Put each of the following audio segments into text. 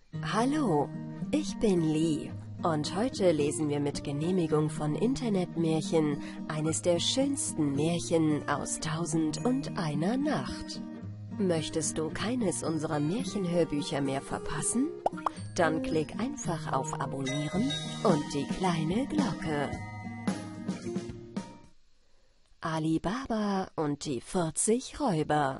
Hallo, ich bin Lee und heute lesen wir mit Genehmigung von Internetmärchen eines der schönsten Märchen aus 1001 Nacht. Möchtest du keines unserer Märchenhörbücher mehr verpassen? Dann klick einfach auf Abonnieren und die kleine Glocke. Ali Baba und die 40 Räuber.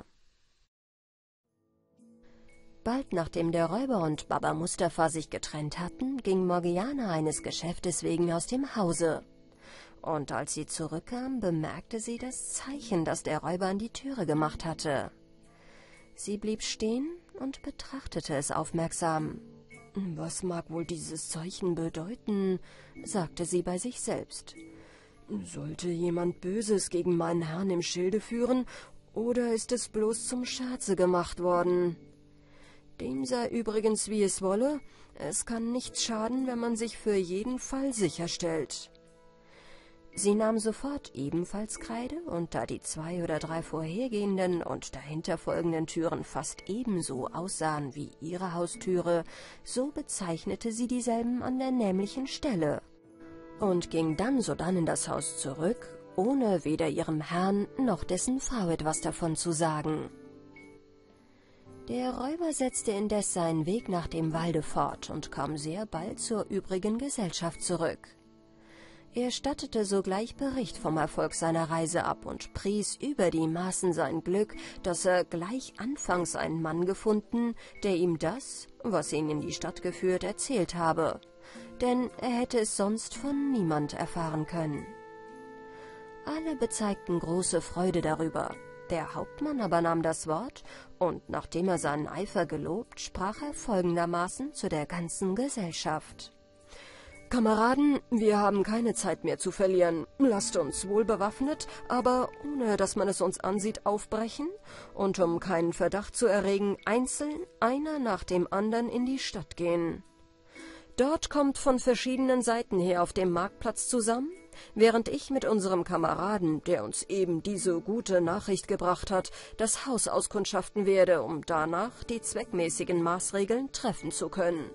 Bald nachdem der Räuber und Baba Mustafa sich getrennt hatten, ging Morgiane eines Geschäftes wegen aus dem Hause. Und als sie zurückkam, bemerkte sie das Zeichen, das der Räuber an die Türe gemacht hatte. Sie blieb stehen und betrachtete es aufmerksam. »Was mag wohl dieses Zeichen bedeuten?« sagte sie bei sich selbst. »Sollte jemand Böses gegen meinen Herrn im Schilde führen, oder ist es bloß zum Scherze gemacht worden?« Dem sei übrigens, wie es wolle, es kann nichts schaden, wenn man sich für jeden Fall sicherstellt. Sie nahm sofort ebenfalls Kreide, und da die 2 oder 3 vorhergehenden und dahinter folgenden Türen fast ebenso aussahen wie ihre Haustüre, so bezeichnete sie dieselben an der nämlichen Stelle und ging dann sodann in das Haus zurück, ohne weder ihrem Herrn noch dessen Frau etwas davon zu sagen. Der Räuber setzte indes seinen Weg nach dem Walde fort und kam sehr bald zur übrigen Gesellschaft zurück. Er stattete sogleich Bericht vom Erfolg seiner Reise ab und pries über die Maßen sein Glück, dass er gleich anfangs einen Mann gefunden, der ihm das, was ihn in die Stadt geführt, erzählt habe, denn er hätte es sonst von niemand erfahren können. Alle bezeigten große Freude darüber. Der Hauptmann aber nahm das Wort, und nachdem er seinen Eifer gelobt, sprach er folgendermaßen zu der ganzen Gesellschaft. »Kameraden, wir haben keine Zeit mehr zu verlieren. Lasst uns wohlbewaffnet, aber ohne dass man es uns ansieht, aufbrechen und um keinen Verdacht zu erregen, einzeln, einer nach dem anderen in die Stadt gehen. Dort kommt von verschiedenen Seiten her auf dem Marktplatz zusammen, während ich mit unserem Kameraden, der uns eben diese gute Nachricht gebracht hat, das Haus auskundschaften werde, um danach die zweckmäßigen Maßregeln treffen zu können.«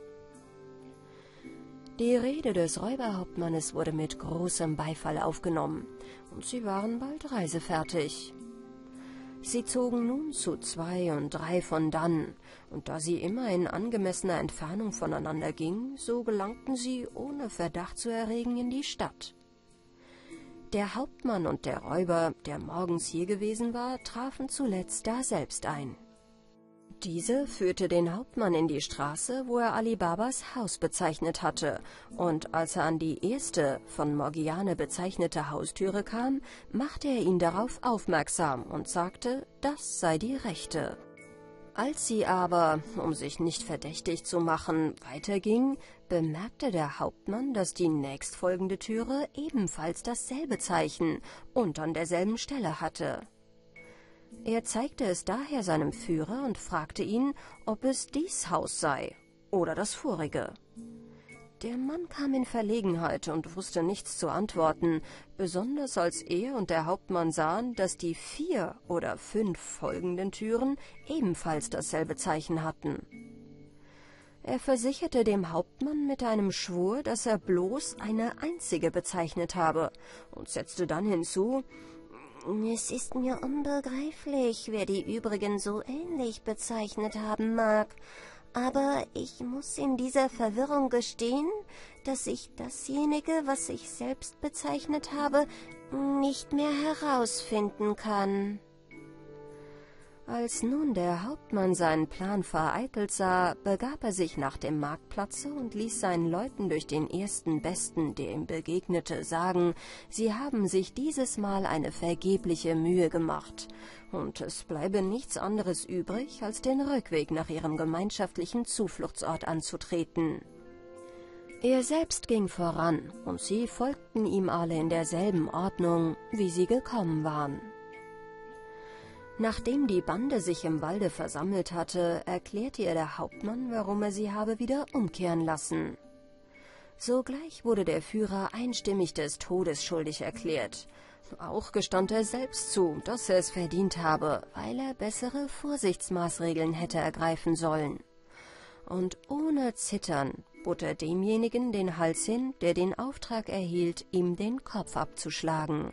Die Rede des Räuberhauptmannes wurde mit großem Beifall aufgenommen, und sie waren bald reisefertig. Sie zogen nun zu 2 und 3 von dannen, und da sie immer in angemessener Entfernung voneinander gingen, so gelangten sie, ohne Verdacht zu erregen, in die Stadt. Der Hauptmann und der Räuber, der morgens hier gewesen war, trafen zuletzt daselbst ein. Diese führte den Hauptmann in die Straße, wo er Ali Babas Haus bezeichnet hatte, und als er an die erste von Morgiane bezeichnete Haustüre kam, machte er ihn darauf aufmerksam und sagte, das sei die rechte. Als sie aber, um sich nicht verdächtig zu machen, weiterging, bemerkte der Hauptmann, dass die nächstfolgende Türe ebenfalls dasselbe Zeichen und an derselben Stelle hatte. Er zeigte es daher seinem Führer und fragte ihn, ob es dies Haus sei oder das vorige. Der Mann kam in Verlegenheit und wusste nichts zu antworten, besonders als er und der Hauptmann sahen, dass die 4 oder 5 folgenden Türen ebenfalls dasselbe Zeichen hatten. Er versicherte dem Hauptmann mit einem Schwur, dass er bloß eine einzige bezeichnet habe, und setzte dann hinzu, »Es ist mir unbegreiflich, wer die übrigen so ähnlich bezeichnet haben mag, aber ich muss in dieser Verwirrung gestehen, dass ich dasjenige, was ich selbst bezeichnet habe, nicht mehr herausfinden kann.« Als nun der Hauptmann seinen Plan vereitelt sah, begab er sich nach dem Marktplatze und ließ seinen Leuten durch den ersten Besten, der ihm begegnete, sagen, sie haben sich dieses Mal eine vergebliche Mühe gemacht, und es bleibe nichts anderes übrig, als den Rückweg nach ihrem gemeinschaftlichen Zufluchtsort anzutreten. Er selbst ging voran, und sie folgten ihm alle in derselben Ordnung, wie sie gekommen waren. Nachdem die Bande sich im Walde versammelt hatte, erklärte ihr der Hauptmann, warum er sie habe wieder umkehren lassen. Sogleich wurde der Führer einstimmig des Todes schuldig erklärt. Auch gestand er selbst zu, dass er es verdient habe, weil er bessere Vorsichtsmaßregeln hätte ergreifen sollen. und ohne Zittern bot er demjenigen den Hals hin, der den Auftrag erhielt, ihm den Kopf abzuschlagen.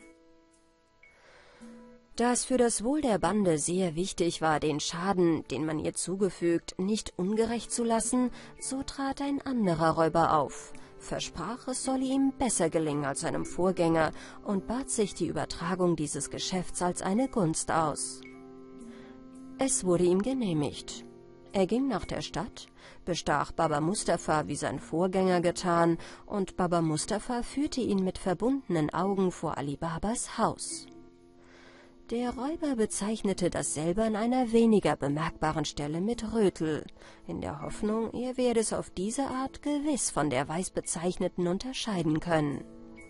Da es für das Wohl der Bande sehr wichtig war, den Schaden, den man ihr zugefügt, nicht ungerecht zu lassen, so trat ein anderer Räuber auf, versprach, es solle ihm besser gelingen als seinem Vorgänger und bat sich die Übertragung dieses Geschäfts als eine Gunst aus. Es wurde ihm genehmigt. Er ging nach der Stadt, bestach Baba Mustafa wie sein Vorgänger getan, und Baba Mustafa führte ihn mit verbundenen Augen vor Ali Babas Haus. Der Räuber bezeichnete dasselbe an einer weniger bemerkbaren Stelle mit Rötel, in der Hoffnung, er werde es auf diese Art gewiss von der weiß bezeichneten unterscheiden können.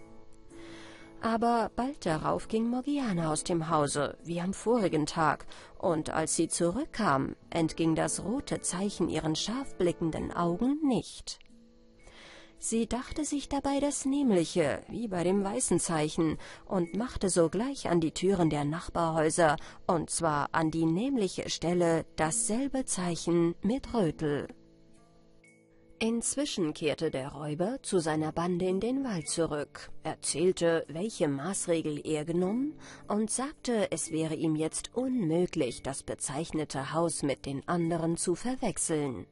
Aber bald darauf ging Morgiana aus dem Hause, wie am vorigen Tag, und als sie zurückkam, entging das rote Zeichen ihren scharf blickenden Augen nicht. Sie dachte sich dabei das Nämliche, wie bei dem weißen Zeichen, und machte sogleich an die Türen der Nachbarhäuser, und zwar an die nämliche Stelle, dasselbe Zeichen mit Rötel. Inzwischen kehrte der Räuber zu seiner Bande in den Wald zurück, erzählte, welche Maßregel er genommen, und sagte, es wäre ihm jetzt unmöglich, das bezeichnete Haus mit den anderen zu verwechseln.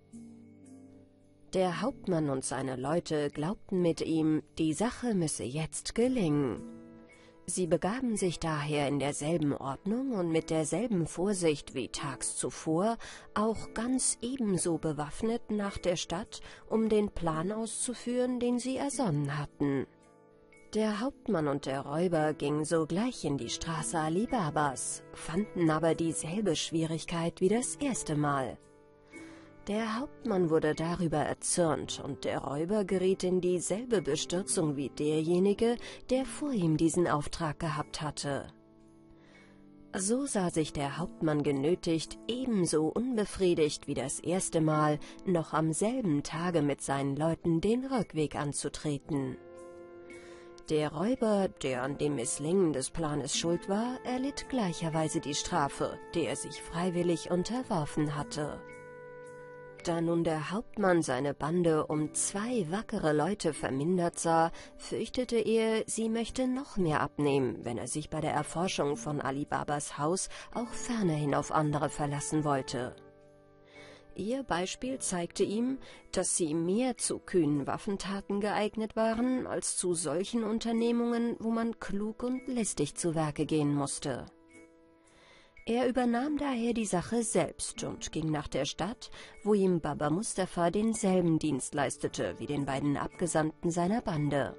Der Hauptmann und seine Leute glaubten mit ihm, die Sache müsse jetzt gelingen. Sie begaben sich daher in derselben Ordnung und mit derselben Vorsicht wie tags zuvor, auch ganz ebenso bewaffnet nach der Stadt, um den Plan auszuführen, den sie ersonnen hatten. Der Hauptmann und der Räuber gingen sogleich in die Straße Ali Babas, fanden aber dieselbe Schwierigkeit wie das erste Mal. Der Hauptmann wurde darüber erzürnt, und der Räuber geriet in dieselbe Bestürzung wie derjenige, der vor ihm diesen Auftrag gehabt hatte. So sah sich der Hauptmann genötigt, ebenso unbefriedigt wie das erste Mal, noch am selben Tage mit seinen Leuten den Rückweg anzutreten. Der Räuber, der an dem Misslingen des Planes schuld war, erlitt gleicherweise die Strafe, der er sich freiwillig unterworfen hatte. Da nun der Hauptmann seine Bande um 2 wackere Leute vermindert sah, fürchtete er, sie möchte noch mehr abnehmen, wenn er sich bei der Erforschung von Ali Babas Haus auch fernerhin auf andere verlassen wollte. Ihr Beispiel zeigte ihm, dass sie mehr zu kühnen Waffentaten geeignet waren, als zu solchen Unternehmungen, wo man klug und listig zu Werke gehen musste. Er übernahm daher die Sache selbst und ging nach der Stadt, wo ihm Baba Mustafa denselben Dienst leistete wie den beiden Abgesandten seiner Bande.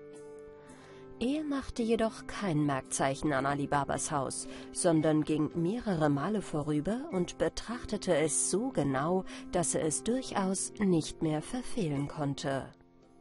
Er machte jedoch kein Merkzeichen an Ali Babas Haus, sondern ging mehrere Male vorüber und betrachtete es so genau, dass er es durchaus nicht mehr verfehlen konnte.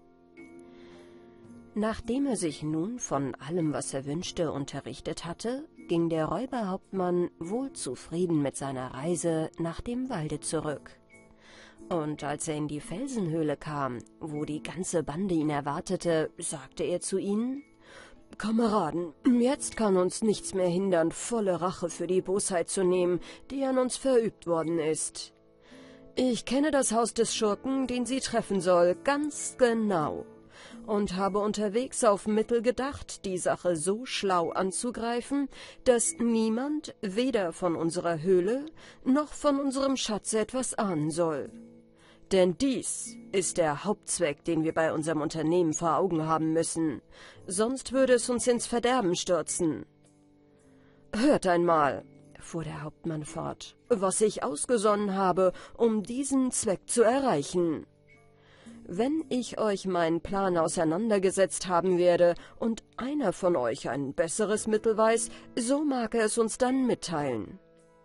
Nachdem er sich nun von allem, was er wünschte, unterrichtet hatte, ging der Räuberhauptmann wohl zufrieden mit seiner Reise nach dem Walde zurück. Und als er in die Felsenhöhle kam, wo die ganze Bande ihn erwartete, sagte er zu ihnen: »Kameraden, jetzt kann uns nichts mehr hindern, volle Rache für die Bosheit zu nehmen, die an uns verübt worden ist. Ich kenne das Haus des Schurken, den sie treffen soll, ganz genau, und habe unterwegs auf Mittel gedacht, die Sache so schlau anzugreifen, dass niemand weder von unserer Höhle noch von unserem Schatze etwas ahnen soll. Denn dies ist der Hauptzweck, den wir bei unserem Unternehmen vor Augen haben müssen, sonst würde es uns ins Verderben stürzen. Hört einmal«, fuhr der Hauptmann fort, »was ich ausgesonnen habe, um diesen Zweck zu erreichen. Wenn ich euch meinen Plan auseinandergesetzt haben werde und einer von euch ein besseres Mittel weiß, so mag er es uns dann mitteilen.«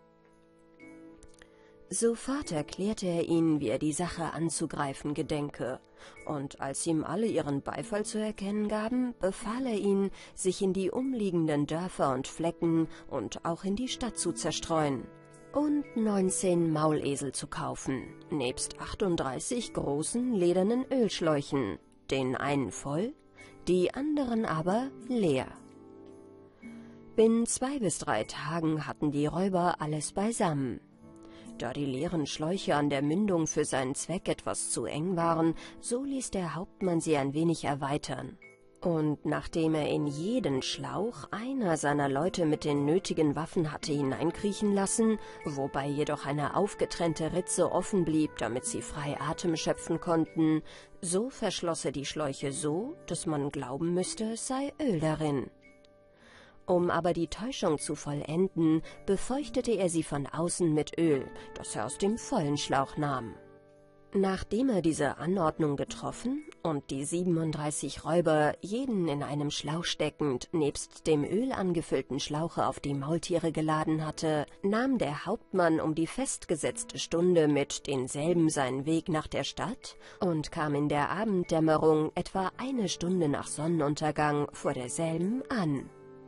Sofort erklärte er ihnen, wie er die Sache anzugreifen gedenke, und als ihm alle ihren Beifall zu erkennen gaben, befahl er ihnen, sich in die umliegenden Dörfer und Flecken und auch in die Stadt zu zerstreuen und 19 Maulesel zu kaufen, nebst 38 großen ledernen Ölschläuchen, den einen voll, die anderen aber leer. Binnen 2 bis 3 Tagen hatten die Räuber alles beisammen. Da die leeren Schläuche an der Mündung für seinen Zweck etwas zu eng waren, so ließ der Hauptmann sie ein wenig erweitern. Und nachdem er in jeden Schlauch einer seiner Leute mit den nötigen Waffen hatte hineinkriechen lassen, wobei jedoch eine aufgetrennte Ritze offen blieb, damit sie frei Atem schöpfen konnten, so verschloss er die Schläuche so, dass man glauben müsste, es sei Öl darin. Um aber die Täuschung zu vollenden, befeuchtete er sie von außen mit Öl, das er aus dem vollen Schlauch nahm. Nachdem er diese Anordnung getroffen und die 37 Räuber, jeden in einem Schlauch steckend, nebst dem Öl angefüllten Schlauche auf die Maultiere geladen hatte, nahm der Hauptmann um die festgesetzte Stunde mit denselben seinen Weg nach der Stadt und kam in der Abenddämmerung etwa eine Stunde nach Sonnenuntergang vor derselben an.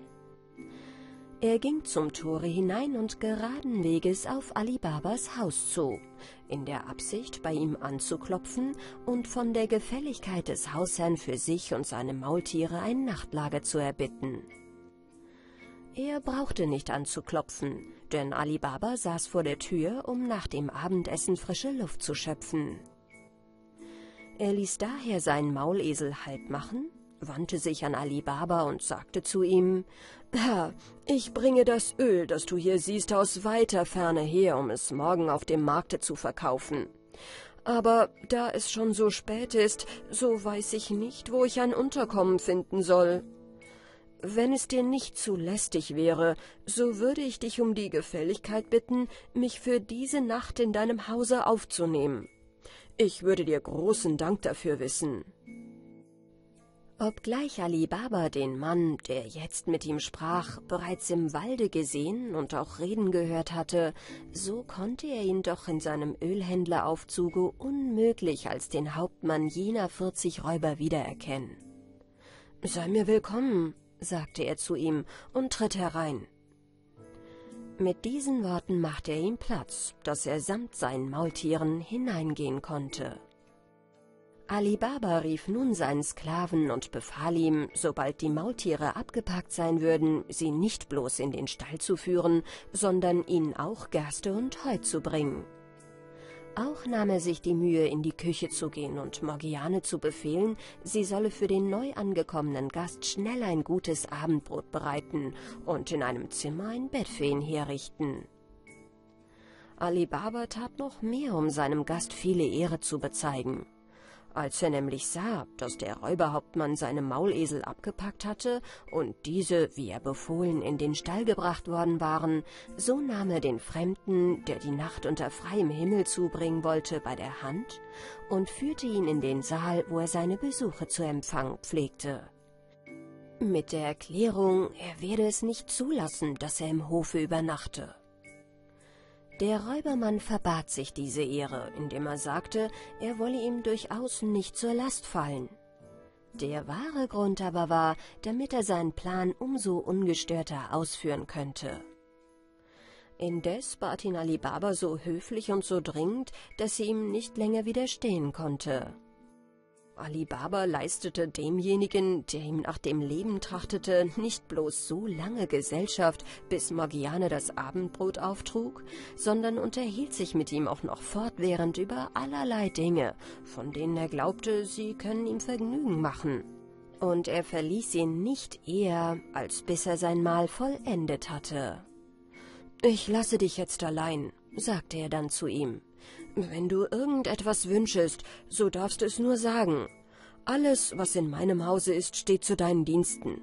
Er ging zum Tore hinein und geraden Weges auf Ali Babas Haus zu, in der Absicht, bei ihm anzuklopfen und von der Gefälligkeit des Hausherrn für sich und seine Maultiere ein Nachtlager zu erbitten. Er brauchte nicht anzuklopfen, denn Ali Baba saß vor der Tür, um nach dem Abendessen frische Luft zu schöpfen. Er ließ daher seinen Maulesel Halt machen, wandte sich an Ali Baba und sagte zu ihm: »Herr, ich bringe das Öl, das du hier siehst, aus weiter Ferne her, um es morgen auf dem Markte zu verkaufen. Aber da es schon so spät ist, so weiß ich nicht, wo ich ein Unterkommen finden soll. Wenn es dir nicht zu lästig wäre, so würde ich dich um die Gefälligkeit bitten, mich für diese Nacht in deinem Hause aufzunehmen. Ich würde dir großen Dank dafür wissen.« Obgleich Ali Baba den Mann, der jetzt mit ihm sprach, bereits im Walde gesehen und auch reden gehört hatte, so konnte er ihn doch in seinem Ölhändleraufzuge unmöglich als den Hauptmann jener 40 Räuber wiedererkennen. »Sei mir willkommen«, sagte er zu ihm und tritt herein. Mit diesen Worten machte er ihm Platz, dass er samt seinen Maultieren hineingehen konnte. Ali Baba rief nun seinen Sklaven und befahl ihm, sobald die Maultiere abgepackt sein würden, sie nicht bloß in den Stall zu führen, sondern ihnen auch Gerste und Heu zu bringen. Auch nahm er sich die Mühe, in die Küche zu gehen und Morgiane zu befehlen, sie solle für den neu angekommenen Gast schnell ein gutes Abendbrot bereiten und in einem Zimmer ein Bett für ihn herrichten. Ali Baba tat noch mehr, um seinem Gast viele Ehre zu bezeigen. Als er nämlich sah, dass der Räuberhauptmann seine Maulesel abgepackt hatte und diese, wie er befohlen, in den Stall gebracht worden waren, so nahm er den Fremden, der die Nacht unter freiem Himmel zubringen wollte, bei der Hand und führte ihn in den Saal, wo er seine Besuche zu empfangen pflegte. Mit der Erklärung, er werde es nicht zulassen, dass er im Hofe übernachte. Der Räubermann verbat sich diese Ehre, indem er sagte, er wolle ihm durchaus nicht zur Last fallen. Der wahre Grund aber war, damit er seinen Plan umso ungestörter ausführen könnte. Indes bat ihn Ali Baba so höflich und so dringend, dass sie ihm nicht länger widerstehen konnte. Ali Baba leistete demjenigen, der ihm nach dem Leben trachtete, nicht bloß so lange Gesellschaft, bis Morgiane das Abendbrot auftrug, sondern unterhielt sich mit ihm auch noch fortwährend über allerlei Dinge, von denen er glaubte, sie können ihm Vergnügen machen. Und er verließ ihn nicht eher, als bis er sein Mahl vollendet hatte. »Ich lasse dich jetzt allein«, sagte er dann zu ihm. »Wenn du irgendetwas wünschest, so darfst du es nur sagen. Alles, was in meinem Hause ist, steht zu deinen Diensten.«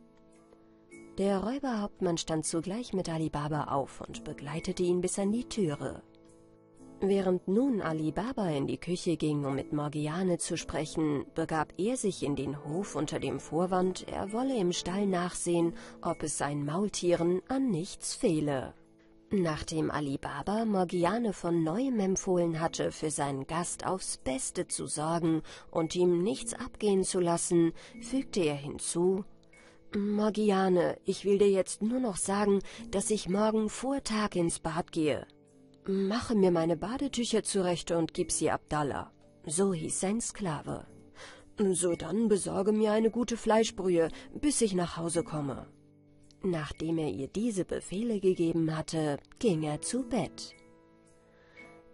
Der Räuberhauptmann stand sogleich mit Ali Baba auf und begleitete ihn bis an die Türe. Während nun Ali Baba in die Küche ging, um mit Morgiane zu sprechen, begab er sich in den Hof unter dem Vorwand, er wolle im Stall nachsehen, ob es seinen Maultieren an nichts fehle. Nachdem Ali Baba Morgiane von neuem empfohlen hatte, für seinen Gast aufs Beste zu sorgen und ihm nichts abgehen zu lassen, fügte er hinzu: »Morgiane, ich will dir jetzt nur noch sagen, dass ich morgen vor Tag ins Bad gehe. Mache mir meine Badetücher zurecht und gib sie Abdallah.« So hieß sein Sklave. »Sodann besorge mir eine gute Fleischbrühe, bis ich nach Hause komme.« Nachdem er ihr diese Befehle gegeben hatte, ging er zu Bett.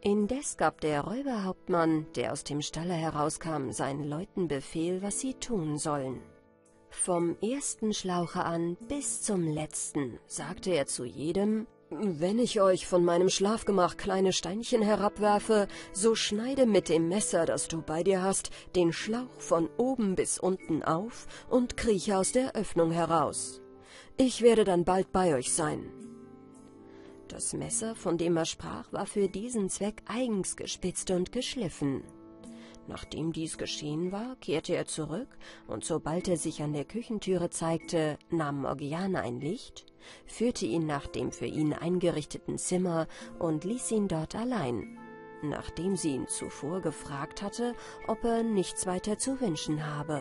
Indes gab der Räuberhauptmann, der aus dem Stalle herauskam, seinen Leuten Befehl, was sie tun sollen. Vom ersten Schlauche an bis zum letzten sagte er zu jedem: »Wenn ich euch von meinem Schlafgemach kleine Steinchen herabwerfe, so schneide mit dem Messer, das du bei dir hast, den Schlauch von oben bis unten auf und krieche aus der Öffnung heraus. Ich werde dann bald bei euch sein.« Das Messer, von dem er sprach, war für diesen Zweck eigens gespitzt und geschliffen. Nachdem dies geschehen war, kehrte er zurück, und sobald er sich an der Küchentüre zeigte, nahm Morgiane ein Licht, führte ihn nach dem für ihn eingerichteten Zimmer und ließ ihn dort allein, nachdem sie ihn zuvor gefragt hatte, ob er nichts weiter zu wünschen habe.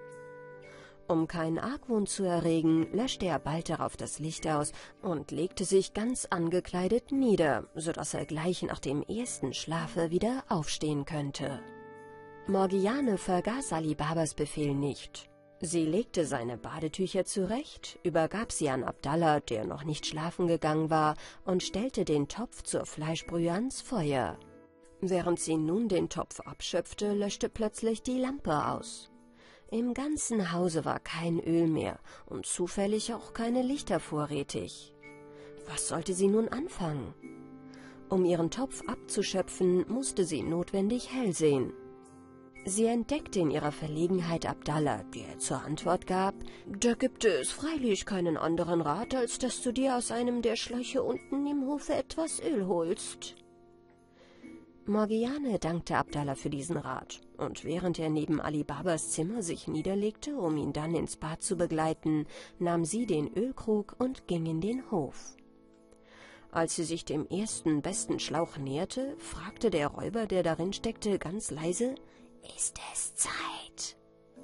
Um keinen Argwohn zu erregen, löschte er bald darauf das Licht aus und legte sich ganz angekleidet nieder, so dass er gleich nach dem ersten Schlafe wieder aufstehen könnte. Morgiane vergaß Ali Babas Befehl nicht. Sie legte seine Badetücher zurecht, übergab sie an Abdallah, der noch nicht schlafen gegangen war, und stellte den Topf zur Fleischbrühe ans Feuer. Während sie nun den Topf abschöpfte, löschte plötzlich die Lampe aus. Im ganzen Hause war kein Öl mehr und zufällig auch keine Lichter vorrätig. Was sollte sie nun anfangen? Um ihren Topf abzuschöpfen, musste sie notwendig hell sehen. Sie entdeckte in ihrer Verlegenheit Abdallah, der zur Antwort gab: »Da gibt es freilich keinen anderen Rat, als dass du dir aus einem der Schläuche unten im Hofe etwas Öl holst.« Morgiane dankte Abdallah für diesen Rat, und während er neben Ali Babas Zimmer sich niederlegte, um ihn dann ins Bad zu begleiten, nahm sie den Ölkrug und ging in den Hof. Als sie sich dem ersten besten Schlauch näherte, fragte der Räuber, der darin steckte, ganz leise: »Ist es Zeit?«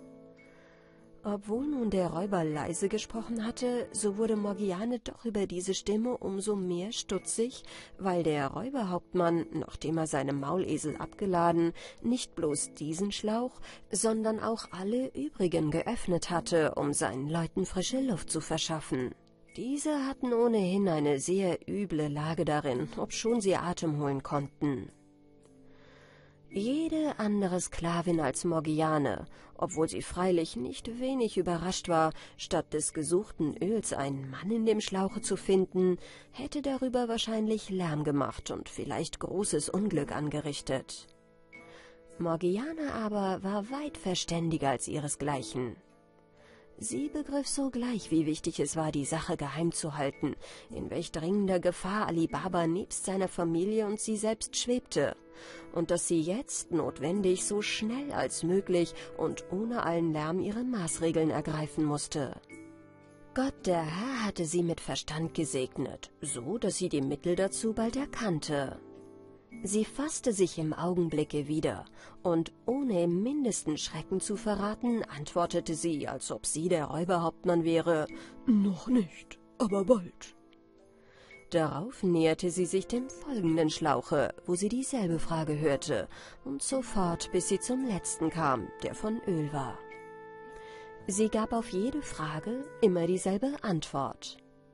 Obwohl nun der Räuber leise gesprochen hatte, so wurde Morgiane doch über diese Stimme umso mehr stutzig, weil der Räuberhauptmann, nachdem er seine Maulesel abgeladen, nicht bloß diesen Schlauch, sondern auch alle übrigen geöffnet hatte, um seinen Leuten frische Luft zu verschaffen. Diese hatten ohnehin eine sehr üble Lage darin, obschon sie Atem holen konnten. Jede andere Sklavin als Morgiane, obwohl sie freilich nicht wenig überrascht war, statt des gesuchten Öls einen Mann in dem Schlauche zu finden, hätte darüber wahrscheinlich Lärm gemacht und vielleicht großes Unglück angerichtet. Morgiane aber war weit verständiger als ihresgleichen. Sie begriff sogleich, wie wichtig es war, die Sache geheim zu halten, in welch dringender Gefahr Ali Baba nebst seiner Familie und sie selbst schwebte, und dass sie jetzt notwendig so schnell als möglich und ohne allen Lärm ihre Maßregeln ergreifen musste. Gott, der Herr, hatte sie mit Verstand gesegnet, so dass sie die Mittel dazu bald erkannte. Sie fasste sich im Augenblicke wieder, und ohne im mindesten Schrecken zu verraten, antwortete sie, als ob sie der Räuberhauptmann wäre: »Noch nicht, aber bald.« Darauf näherte sie sich dem folgenden Schlauche, wo sie dieselbe Frage hörte, und so fort, bis sie zum letzten kam, der von Öl war. Sie gab auf jede Frage immer dieselbe Antwort.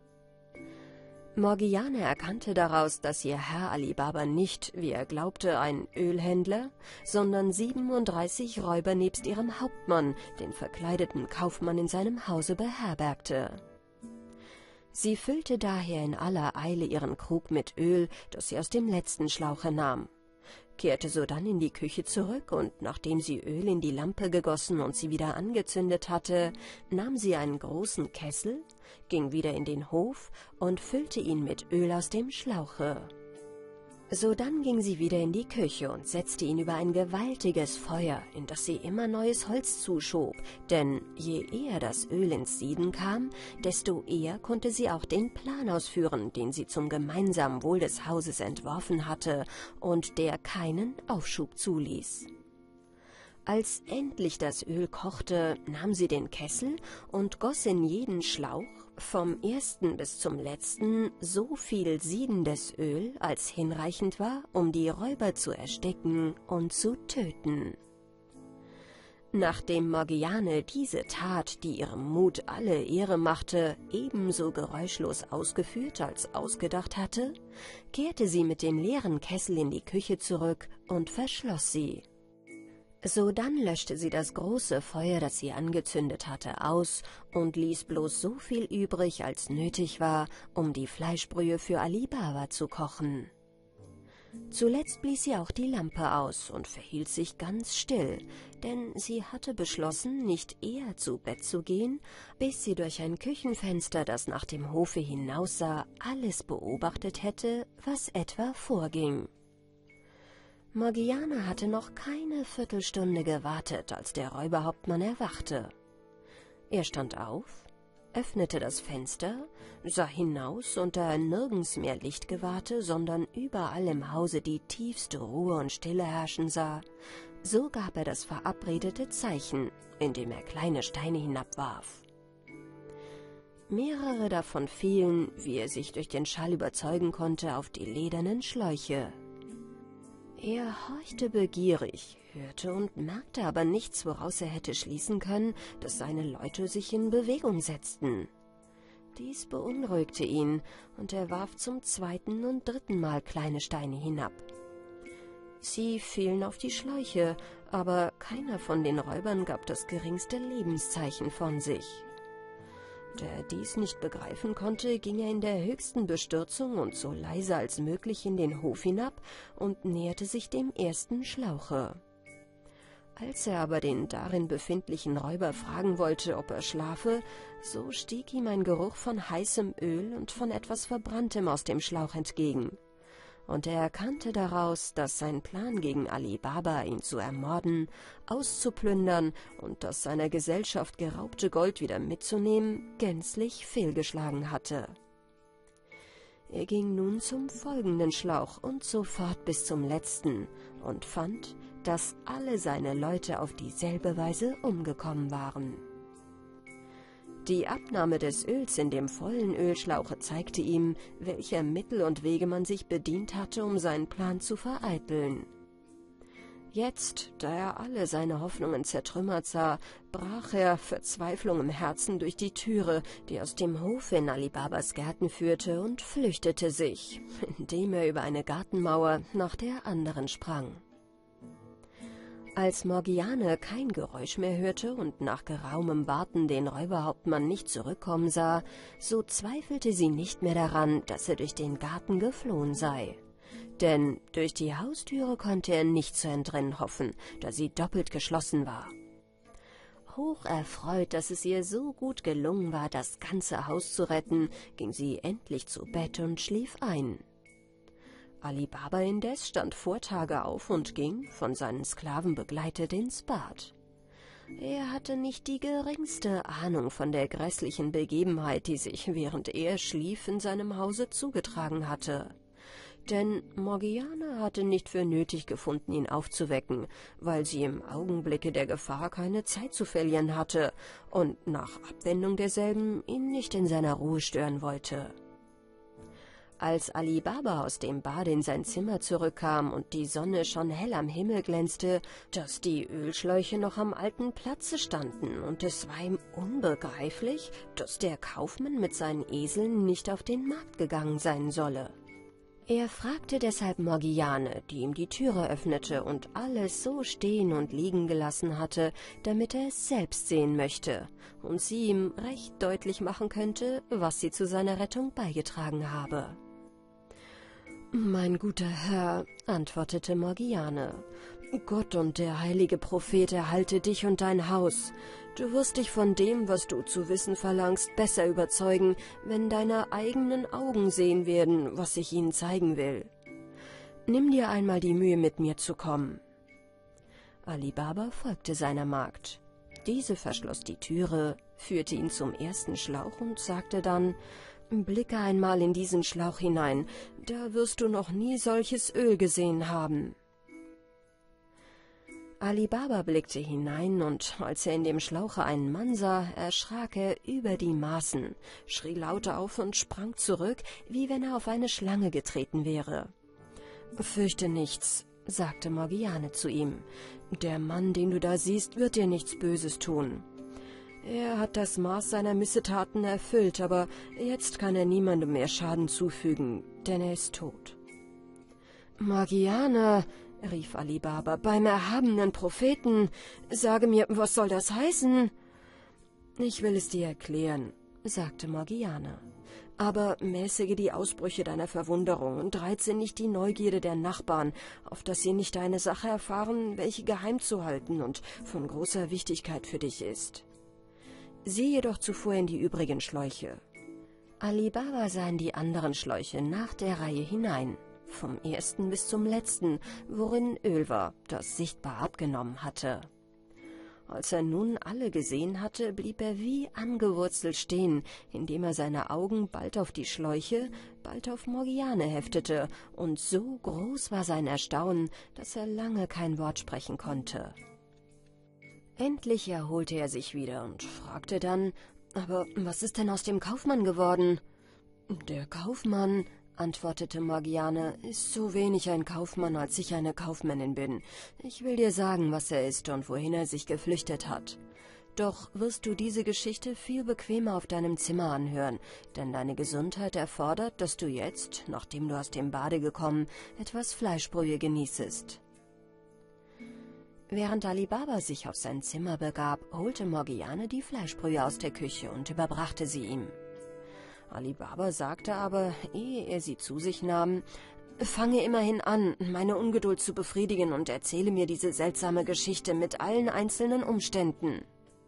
Morgiane erkannte daraus, dass ihr Herr Ali Baba nicht, wie er glaubte, ein Ölhändler, sondern 37 Räuber nebst ihrem Hauptmann, den verkleideten Kaufmann, in seinem Hause beherbergte. Sie füllte daher in aller Eile ihren Krug mit Öl, das sie aus dem letzten Schlauche nahm, kehrte sodann in die Küche zurück, und nachdem sie Öl in die Lampe gegossen und sie wieder angezündet hatte, nahm sie einen großen Kessel, ging wieder in den Hof und füllte ihn mit Öl aus dem Schlauche. Sodann ging sie wieder in die Küche und setzte ihn über ein gewaltiges Feuer, in das sie immer neues Holz zuschob, denn je eher das Öl ins Sieden kam, desto eher konnte sie auch den Plan ausführen, den sie zum gemeinsamen Wohl des Hauses entworfen hatte und der keinen Aufschub zuließ. Als endlich das Öl kochte, nahm sie den Kessel und goss in jeden Schlauch, vom ersten bis zum letzten, so viel siedendes Öl, als hinreichend war, um die Räuber zu ersticken und zu töten. Nachdem Morgiane diese Tat, die ihrem Mut alle Ehre machte, ebenso geräuschlos ausgeführt als ausgedacht hatte, kehrte sie mit dem leeren Kessel in die Küche zurück und verschloss sie. Sodann löschte sie das große Feuer, das sie angezündet hatte, aus und ließ bloß so viel übrig, als nötig war, um die Fleischbrühe für Ali Baba zu kochen. Zuletzt blies sie auch die Lampe aus und verhielt sich ganz still, denn sie hatte beschlossen, nicht eher zu Bett zu gehen, bis sie durch ein Küchenfenster, das nach dem Hofe hinaussah, alles beobachtet hätte, was etwa vorging. Morgiane hatte noch keine Viertelstunde gewartet, als der Räuberhauptmann erwachte. Er stand auf, öffnete das Fenster, sah hinaus und da er nirgends mehr Licht gewahrte, sondern überall im Hause die tiefste Ruhe und Stille herrschen sah, so gab er das verabredete Zeichen, indem er kleine Steine hinabwarf. Mehrere davon fielen, wie er sich durch den Schall überzeugen konnte, auf die ledernen Schläuche. Er horchte begierig, hörte und merkte aber nichts, woraus er hätte schließen können, dass seine Leute sich in Bewegung setzten. Dies beunruhigte ihn, und er warf zum zweiten und dritten Mal kleine Steine hinab. Sie fielen auf die Schläuche, aber keiner von den Räubern gab das geringste Lebenszeichen von sich. Da er dies nicht begreifen konnte, ging er in der höchsten Bestürzung und so leise als möglich in den Hof hinab und näherte sich dem ersten Schlauche. Als er aber den darin befindlichen Räuber fragen wollte, ob er schlafe, so stieg ihm ein Geruch von heißem Öl und von etwas Verbranntem aus dem Schlauch entgegen. Und er erkannte daraus, dass sein Plan gegen Ali Baba, ihn zu ermorden, auszuplündern und das seiner Gesellschaft geraubte Gold wieder mitzunehmen, gänzlich fehlgeschlagen hatte. Er ging nun zum folgenden Schlauch und sofort bis zum letzten und fand, dass alle seine Leute auf dieselbe Weise umgekommen waren. Die Abnahme des Öls in dem vollen Ölschlauche zeigte ihm, welcher Mittel und Wege man sich bedient hatte, um seinen Plan zu vereiteln. Jetzt, da er alle seine Hoffnungen zertrümmert sah, brach er, Verzweiflung im Herzen, durch die Türe, die aus dem Hof in Ali Babas Gärten führte, und flüchtete sich, indem er über eine Gartenmauer nach der anderen sprang. Als Morgiane kein Geräusch mehr hörte und nach geraumem Warten den Räuberhauptmann nicht zurückkommen sah, so zweifelte sie nicht mehr daran, dass er durch den Garten geflohen sei. Denn durch die Haustüre konnte er nicht zu entrinnen hoffen, da sie doppelt geschlossen war. Hocherfreut, dass es ihr so gut gelungen war, das ganze Haus zu retten, ging sie endlich zu Bett und schlief ein. Ali Baba indes stand vor Tage auf und ging, von seinen Sklaven begleitet, ins Bad. Er hatte nicht die geringste Ahnung von der grässlichen Begebenheit, die sich, während er schlief, in seinem Hause zugetragen hatte. Denn Morgiane hatte nicht für nötig gefunden, ihn aufzuwecken, weil sie im Augenblicke der Gefahr keine Zeit zu verlieren hatte und nach Abwendung derselben ihn nicht in seiner Ruhe stören wollte. Als Ali Baba aus dem Bade in sein Zimmer zurückkam und die Sonne schon hell am Himmel glänzte, dass die Ölschläuche noch am alten Platze standen, und es war ihm unbegreiflich, dass der Kaufmann mit seinen Eseln nicht auf den Markt gegangen sein solle. Er fragte deshalb Morgiane, die ihm die Türe öffnete und alles so stehen und liegen gelassen hatte, damit er es selbst sehen möchte und sie ihm recht deutlich machen könnte, was sie zu seiner Rettung beigetragen habe. »Mein guter Herr«, antwortete Morgiane, »Gott und der heilige Prophet erhalte dich und dein Haus. Du wirst dich von dem, was du zu wissen verlangst, besser überzeugen, wenn deine eigenen Augen sehen werden, was ich ihnen zeigen will. Nimm dir einmal die Mühe, mit mir zu kommen.« Ali Baba folgte seiner Magd. Diese verschloss die Türe, führte ihn zum ersten Schlauch und sagte dann, »Blicke einmal in diesen Schlauch hinein, da wirst du noch nie solches Öl gesehen haben.« Ali Baba blickte hinein, und als er in dem Schlauche einen Mann sah, erschrak er über die Maßen, schrie lauter auf und sprang zurück, wie wenn er auf eine Schlange getreten wäre. »Fürchte nichts«, sagte Morgiane zu ihm, Der Mann, den du da siehst, wird dir nichts Böses tun. Er hat das Maß seiner Missetaten erfüllt, aber jetzt kann er niemandem mehr Schaden zufügen, denn er ist tot.« »Morgiane«, rief Ali Baba, »beim erhabenen Propheten, sage mir, was soll das heißen?« »Ich will es dir erklären«, sagte Morgiane, »aber mäßige die Ausbrüche deiner Verwunderung und reize nicht die Neugierde der Nachbarn, auf dass sie nicht eine Sache erfahren, welche geheim zu halten und von großer Wichtigkeit für dich ist. Sieh jedoch zuvor in die übrigen Schläuche.« Ali Baba sah in die anderen Schläuche nach der Reihe hinein, vom ersten bis zum letzten, worin Öl war, das sichtbar abgenommen hatte. Als er nun alle gesehen hatte, blieb er wie angewurzelt stehen, indem er seine Augen bald auf die Schläuche, bald auf Morgiane heftete, und so groß war sein Erstaunen, dass er lange kein Wort sprechen konnte. Endlich erholte er sich wieder und fragte dann, »Aber was ist denn aus dem Kaufmann geworden?« »Der Kaufmann«, antwortete Morgiane, »ist so wenig ein Kaufmann, als ich eine Kaufmännin bin. Ich will dir sagen, was er ist und wohin er sich geflüchtet hat. Doch wirst du diese Geschichte viel bequemer auf deinem Zimmer anhören, denn deine Gesundheit erfordert, dass du jetzt, nachdem du aus dem Bade gekommen, etwas Fleischbrühe genießest.« Während Ali Baba sich auf sein Zimmer begab, holte Morgiane die Fleischbrühe aus der Küche und überbrachte sie ihm. Ali Baba sagte aber, ehe er sie zu sich nahm, »Fange immerhin an, meine Ungeduld zu befriedigen und erzähle mir diese seltsame Geschichte mit allen einzelnen Umständen.«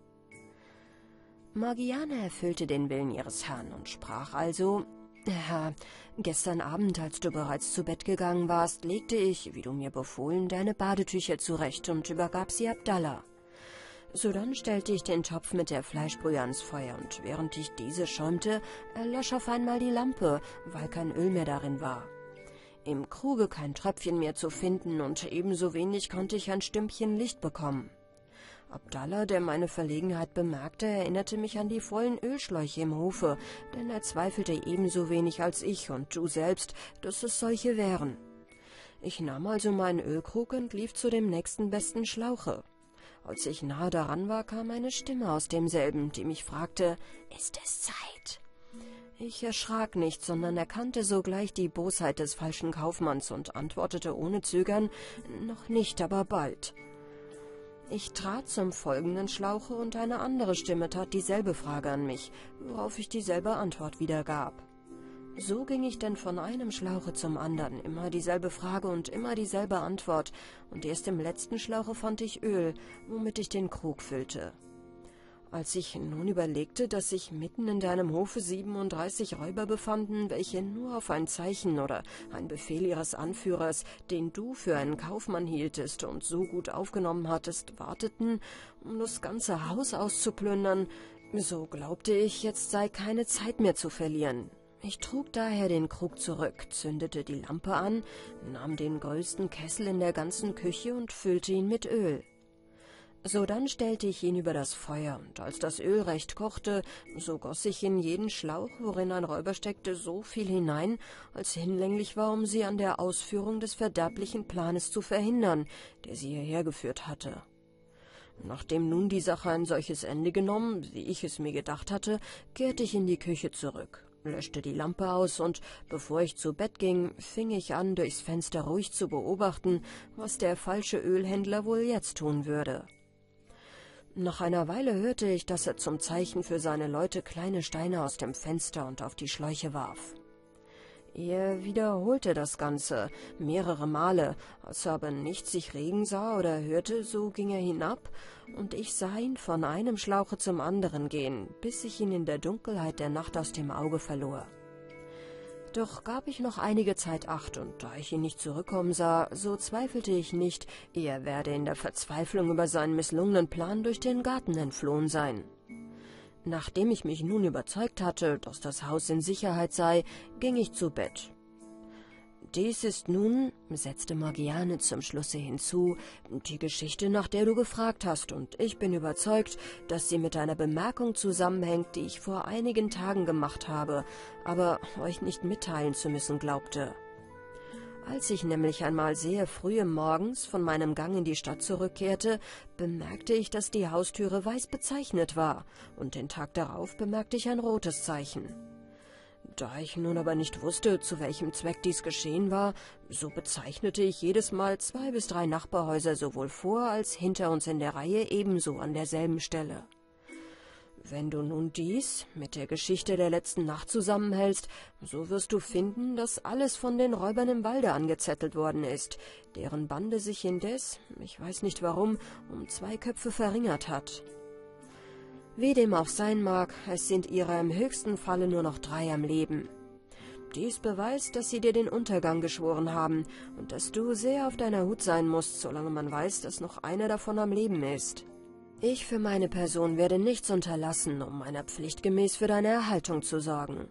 Morgiane erfüllte den Willen ihres Herrn und sprach also, »Herr, gestern Abend, als du bereits zu Bett gegangen warst, legte ich, wie du mir befohlen, deine Badetücher zurecht und übergab sie Abdallah. Sodann stellte ich den Topf mit der Fleischbrühe ans Feuer, und während ich diese schäumte, erlosch auf einmal die Lampe, weil kein Öl mehr darin war. Im Kruge kein Tröpfchen mehr zu finden, und ebenso wenig konnte ich ein Stümpchen Licht bekommen. Abdallah, der meine Verlegenheit bemerkte, erinnerte mich an die vollen Ölschläuche im Hofe, denn er zweifelte ebenso wenig als ich und du selbst, dass es solche wären. Ich nahm also meinen Ölkrug und lief zu dem nächsten besten Schlauche. Als ich nahe daran war, kam eine Stimme aus demselben, die mich fragte, »Ist es Zeit?« Ich erschrak nicht, sondern erkannte sogleich die Bosheit des falschen Kaufmanns und antwortete ohne Zögern, »Noch nicht, aber bald.« Ich trat zum folgenden Schlauche, und eine andere Stimme tat dieselbe Frage an mich, worauf ich dieselbe Antwort wiedergab. So ging ich denn von einem Schlauche zum anderen, immer dieselbe Frage und immer dieselbe Antwort, und erst im letzten Schlauche fand ich Öl, womit ich den Krug füllte. Als ich nun überlegte, dass sich mitten in deinem Hofe 37 Räuber befanden, welche nur auf ein Zeichen oder ein Befehl ihres Anführers, den du für einen Kaufmann hieltest und so gut aufgenommen hattest, warteten, um das ganze Haus auszuplündern, so glaubte ich, jetzt sei keine Zeit mehr zu verlieren. Ich trug daher den Krug zurück, zündete die Lampe an, nahm den größten Kessel in der ganzen Küche und füllte ihn mit Öl. Sodann stellte ich ihn über das Feuer, und als das Öl recht kochte, so goss ich in jeden Schlauch, worin ein Räuber steckte, so viel hinein, als hinlänglich war, um sie an der Ausführung des verderblichen Planes zu verhindern, der sie hierher geführt hatte. Nachdem nun die Sache ein solches Ende genommen, wie ich es mir gedacht hatte, kehrte ich in die Küche zurück, löschte die Lampe aus und, bevor ich zu Bett ging, fing ich an, durchs Fenster ruhig zu beobachten, was der falsche Ölhändler wohl jetzt tun würde. Nach einer Weile hörte ich, dass er zum Zeichen für seine Leute kleine Steine aus dem Fenster und auf die Schläuche warf. Er wiederholte das Ganze mehrere Male, als er aber nicht sich regen sah oder hörte, so ging er hinab, und ich sah ihn von einem Schlauche zum anderen gehen, bis ich ihn in der Dunkelheit der Nacht aus dem Auge verlor. Doch gab ich noch einige Zeit Acht, und da ich ihn nicht zurückkommen sah, so zweifelte ich nicht, er werde in der Verzweiflung über seinen misslungenen Plan durch den Garten entflohen sein. Nachdem ich mich nun überzeugt hatte, dass das Haus in Sicherheit sei, ging ich zu Bett. »Dies ist nun«, setzte Morgiane zum Schlusse hinzu, »die Geschichte, nach der du gefragt hast, und ich bin überzeugt, dass sie mit einer Bemerkung zusammenhängt, die ich vor einigen Tagen gemacht habe, aber euch nicht mitteilen zu müssen glaubte. Als ich nämlich einmal sehr früh morgens von meinem Gang in die Stadt zurückkehrte, bemerkte ich, dass die Haustüre weiß bezeichnet war, und den Tag darauf bemerkte ich ein rotes Zeichen. Da ich nun aber nicht wusste, zu welchem Zweck dies geschehen war, so bezeichnete ich jedes Mal 2 bis 3 Nachbarhäuser sowohl vor als hinter uns in der Reihe ebenso an derselben Stelle. Wenn du nun dies mit der Geschichte der letzten Nacht zusammenhältst, so wirst du finden, dass alles von den Räubern im Walde angezettelt worden ist, deren Bande sich indes, ich weiß nicht warum, um 2 Köpfe verringert hat. Wie dem auch sein mag, es sind ihrer im höchsten Falle nur noch 3 am Leben. Dies beweist, dass sie dir den Untergang geschworen haben und dass du sehr auf deiner Hut sein musst, solange man weiß, dass noch einer davon am Leben ist. Ich für meine Person werde nichts unterlassen, um meiner Pflicht gemäß für deine Erhaltung zu sorgen.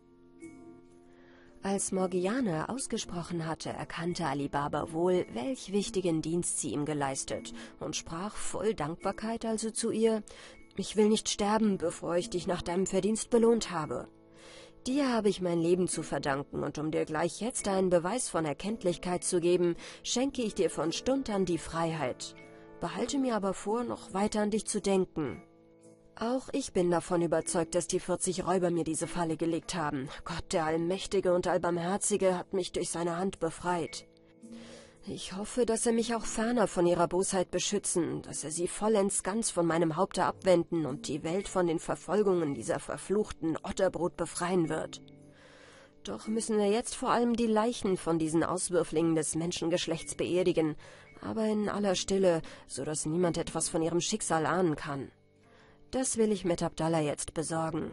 Als Morgiane ausgesprochen hatte, erkannte Ali Baba wohl, welch wichtigen Dienst sie ihm geleistet, und sprach voll Dankbarkeit also zu ihr: »Ich will nicht sterben, bevor ich dich nach deinem Verdienst belohnt habe. Dir habe ich mein Leben zu verdanken, und um dir gleich jetzt einen Beweis von Erkenntlichkeit zu geben, schenke ich dir von Stund an die Freiheit. Behalte mir aber vor, noch weiter an dich zu denken. Auch ich bin davon überzeugt, dass die 40 Räuber mir diese Falle gelegt haben. Gott, der Allmächtige und Allbarmherzige, hat mich durch seine Hand befreit. Ich hoffe, dass er mich auch ferner von ihrer Bosheit beschützen, dass er sie vollends ganz von meinem Haupte abwenden und die Welt von den Verfolgungen dieser verfluchten Otterbrut befreien wird. Doch müssen wir jetzt vor allem die Leichen von diesen Auswürflingen des Menschengeschlechts beerdigen, aber in aller Stille, so dass niemand etwas von ihrem Schicksal ahnen kann. Das will ich mit Abdallah jetzt besorgen.«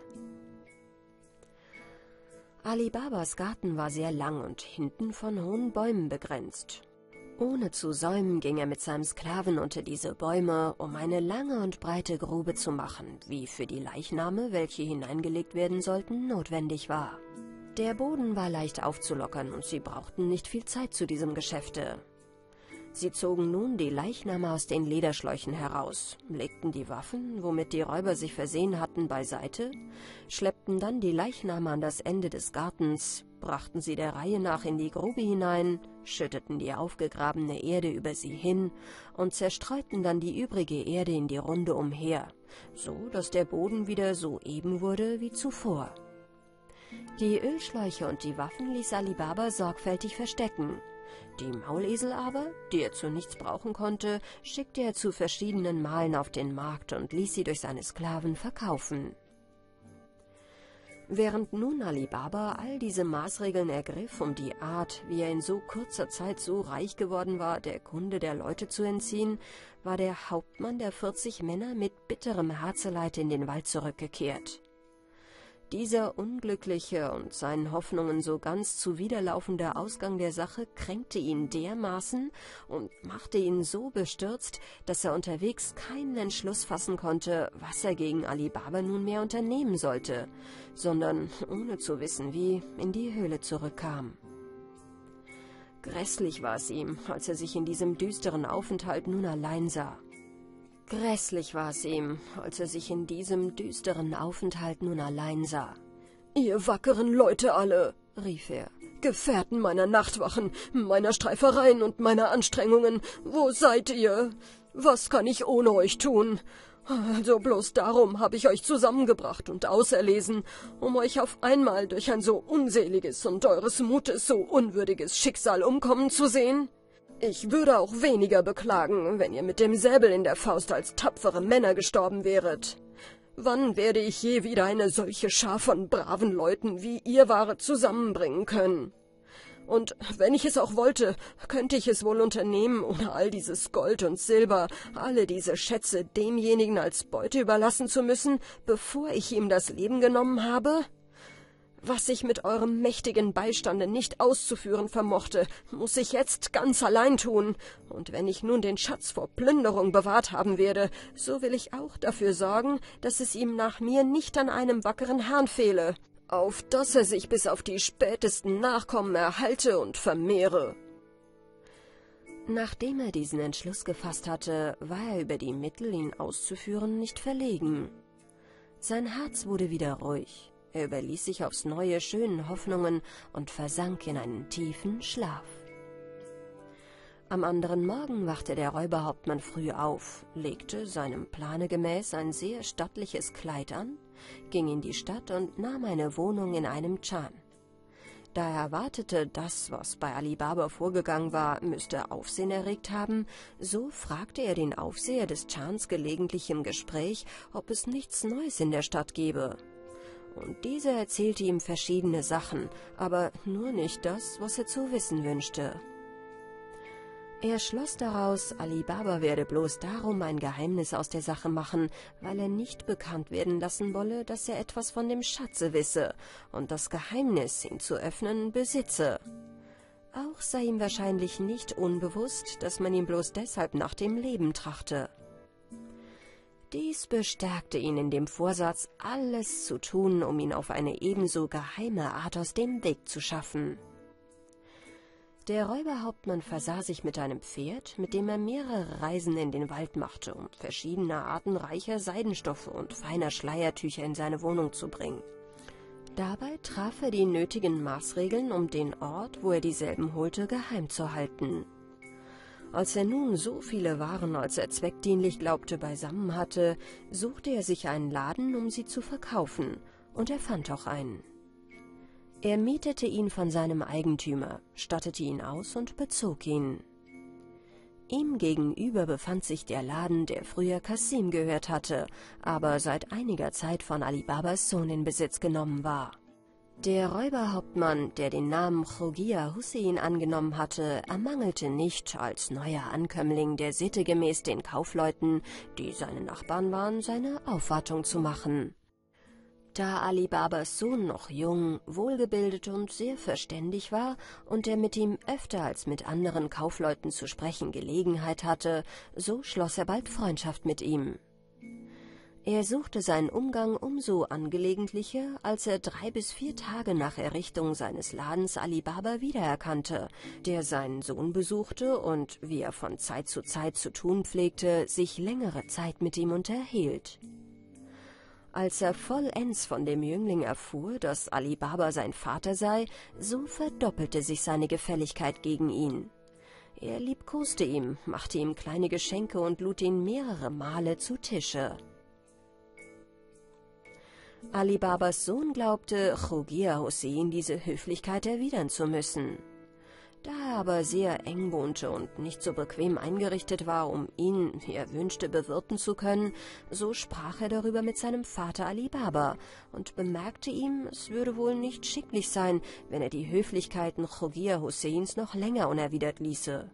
Ali Babas Garten war sehr lang und hinten von hohen Bäumen begrenzt. Ohne zu säumen ging er mit seinem Sklaven unter diese Bäume, um eine lange und breite Grube zu machen, wie für die Leichname, welche hineingelegt werden sollten, notwendig war. Der Boden war leicht aufzulockern, und sie brauchten nicht viel Zeit zu diesem Geschäfte. Sie zogen nun die Leichname aus den Lederschläuchen heraus, legten die Waffen, womit die Räuber sich versehen hatten, beiseite, schleppten dann die Leichname an das Ende des Gartens, brachten sie der Reihe nach in die Grube hinein, schütteten die aufgegrabene Erde über sie hin und zerstreuten dann die übrige Erde in die Runde umher, so dass der Boden wieder so eben wurde wie zuvor. Die Ölschläuche und die Waffen ließ Ali Baba sorgfältig verstecken. Die Maulesel aber, die er zu nichts brauchen konnte, schickte er zu verschiedenen Malen auf den Markt und ließ sie durch seine Sklaven verkaufen. Während nun Ali Baba all diese Maßregeln ergriff, um die Art, wie er in so kurzer Zeit so reich geworden war, der Kunde der Leute zu entziehen, war der Hauptmann der 40 Männer mit bitterem Herzeleid in den Wald zurückgekehrt. Dieser unglückliche und seinen Hoffnungen so ganz zuwiderlaufende Ausgang der Sache kränkte ihn dermaßen und machte ihn so bestürzt, dass er unterwegs keinen Entschluss fassen konnte, was er gegen Ali Baba nunmehr unternehmen sollte, sondern, ohne zu wissen wie, in die Höhle zurückkam. Grässlich war es ihm, als er sich in diesem düsteren Aufenthalt nun allein sah. Grässlich war es ihm, als er sich in diesem düsteren Aufenthalt nun allein sah. »Ihr wackeren Leute alle«, rief er, »Gefährten meiner Nachtwachen, meiner Streifereien und meiner Anstrengungen, wo seid ihr? Was kann ich ohne euch tun? Also bloß darum habe ich euch zusammengebracht und auserlesen, um euch auf einmal durch ein so unseliges und eures Mutes so unwürdiges Schicksal umkommen zu sehen? Ich würde auch weniger beklagen, wenn ihr mit dem Säbel in der Faust als tapfere Männer gestorben wäret. Wann werde ich je wieder eine solche Schar von braven Leuten wie ihr waret zusammenbringen können? Und wenn ich es auch wollte, könnte ich es wohl unternehmen, ohne all dieses Gold und Silber, alle diese Schätze demjenigen als Beute überlassen zu müssen, bevor ich ihm das Leben genommen habe? Was ich mit eurem mächtigen Beistande nicht auszuführen vermochte, muss ich jetzt ganz allein tun, und wenn ich nun den Schatz vor Plünderung bewahrt haben werde, so will ich auch dafür sorgen, dass es ihm nach mir nicht an einem wackeren Herrn fehle, auf dass er sich bis auf die spätesten Nachkommen erhalte und vermehre.« Nachdem er diesen Entschluss gefasst hatte, war er über die Mittel, ihn auszuführen, nicht verlegen. Sein Herz wurde wieder ruhig. Er überließ sich aufs Neue schönen Hoffnungen und versank in einen tiefen Schlaf. Am anderen Morgen wachte der Räuberhauptmann früh auf, legte seinem Plane gemäß ein sehr stattliches Kleid an, ging in die Stadt und nahm eine Wohnung in einem Chan. Da er erwartete, das, was bei Ali Baba vorgegangen war, müsste Aufsehen erregt haben, so fragte er den Aufseher des Chans gelegentlich im Gespräch, ob es nichts Neues in der Stadt gebe. Und dieser erzählte ihm verschiedene Sachen, aber nur nicht das, was er zu wissen wünschte. Er schloss daraus, Ali Baba werde bloß darum ein Geheimnis aus der Sache machen, weil er nicht bekannt werden lassen wolle, dass er etwas von dem Schatze wisse und das Geheimnis, ihn zu öffnen, besitze. Auch sei ihm wahrscheinlich nicht unbewusst, dass man ihm bloß deshalb nach dem Leben trachte. Dies bestärkte ihn in dem Vorsatz, alles zu tun, um ihn auf eine ebenso geheime Art aus dem Weg zu schaffen. Der Räuberhauptmann versah sich mit einem Pferd, mit dem er mehrere Reisen in den Wald machte, um verschiedene Arten reicher Seidenstoffe und feiner Schleiertücher in seine Wohnung zu bringen. Dabei traf er die nötigen Maßregeln, um den Ort, wo er dieselben holte, geheim zu halten. Als er nun so viele Waren, als er zweckdienlich glaubte, beisammen hatte, suchte er sich einen Laden, um sie zu verkaufen, und er fand auch einen. Er mietete ihn von seinem Eigentümer, stattete ihn aus und bezog ihn. Ihm gegenüber befand sich der Laden, der früher Kasim gehört hatte, aber seit einiger Zeit von Ali Babas Sohn in Besitz genommen war. Der Räuberhauptmann, der den Namen Chogia Hussein angenommen hatte, ermangelte nicht, als neuer Ankömmling der Sitte gemäß den Kaufleuten, die seine Nachbarn waren, seine Aufwartung zu machen. Da Ali Babas Sohn noch jung, wohlgebildet und sehr verständig war und er mit ihm öfter als mit anderen Kaufleuten zu sprechen Gelegenheit hatte, so schloss er bald Freundschaft mit ihm. Er suchte seinen Umgang umso angelegentlicher, als er 3 bis 4 Tage nach Errichtung seines Ladens Ali Baba wiedererkannte, der seinen Sohn besuchte und, wie er von Zeit zu tun pflegte, sich längere Zeit mit ihm unterhielt. Als er vollends von dem Jüngling erfuhr, dass Ali Baba sein Vater sei, so verdoppelte sich seine Gefälligkeit gegen ihn. Er liebkoste ihm, machte ihm kleine Geschenke und lud ihn mehrere Male zu Tische. Ali Babas Sohn glaubte, Chogia Hussein diese Höflichkeit erwidern zu müssen. Da er aber sehr eng wohnte und nicht so bequem eingerichtet war, um ihn, wie er wünschte, bewirten zu können, so sprach er darüber mit seinem Vater Ali Baba und bemerkte ihm, es würde wohl nicht schicklich sein, wenn er die Höflichkeiten Chogia Husseins noch länger unerwidert ließe.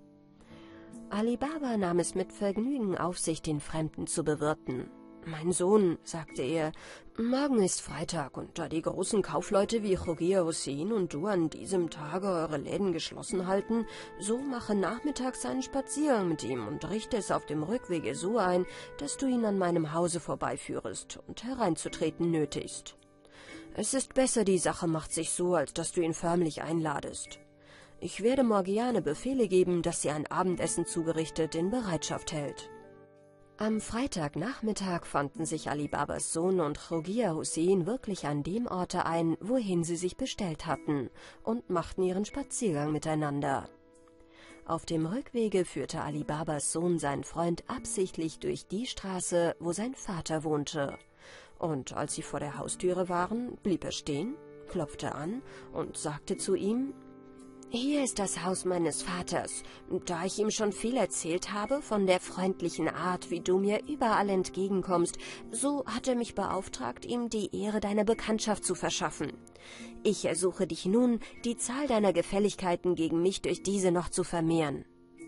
Ali Baba nahm es mit Vergnügen auf sich, den Fremden zu bewirten. »Mein Sohn«, sagte er, »morgen ist Freitag, und da die großen Kaufleute wie Chogia Hussein und du an diesem Tage eure Läden geschlossen halten, so mache nachmittags einen Spaziergang mit ihm und richte es auf dem Rückwege so ein, dass du ihn an meinem Hause vorbeiführest und hereinzutreten nötigst. Es ist besser, die Sache macht sich so, als dass du ihn förmlich einladest. Ich werde Morgiane Befehle geben, dass sie ein Abendessen zugerichtet in Bereitschaft hält.« Am Freitagnachmittag fanden sich Ali Babas Sohn und Chogia Hussein wirklich an dem Orte ein, wohin sie sich bestellt hatten, und machten ihren Spaziergang miteinander. Auf dem Rückwege führte Ali Babas Sohn seinen Freund absichtlich durch die Straße, wo sein Vater wohnte. Und als sie vor der Haustüre waren, blieb er stehen, klopfte an und sagte zu ihm: »Hier ist das Haus meines Vaters. Da ich ihm schon viel erzählt habe von der freundlichen Art, wie du mir überall entgegenkommst, so hat er mich beauftragt, ihm die Ehre deiner Bekanntschaft zu verschaffen. Ich ersuche dich nun, die Zahl deiner Gefälligkeiten gegen mich durch diese noch zu vermehren.«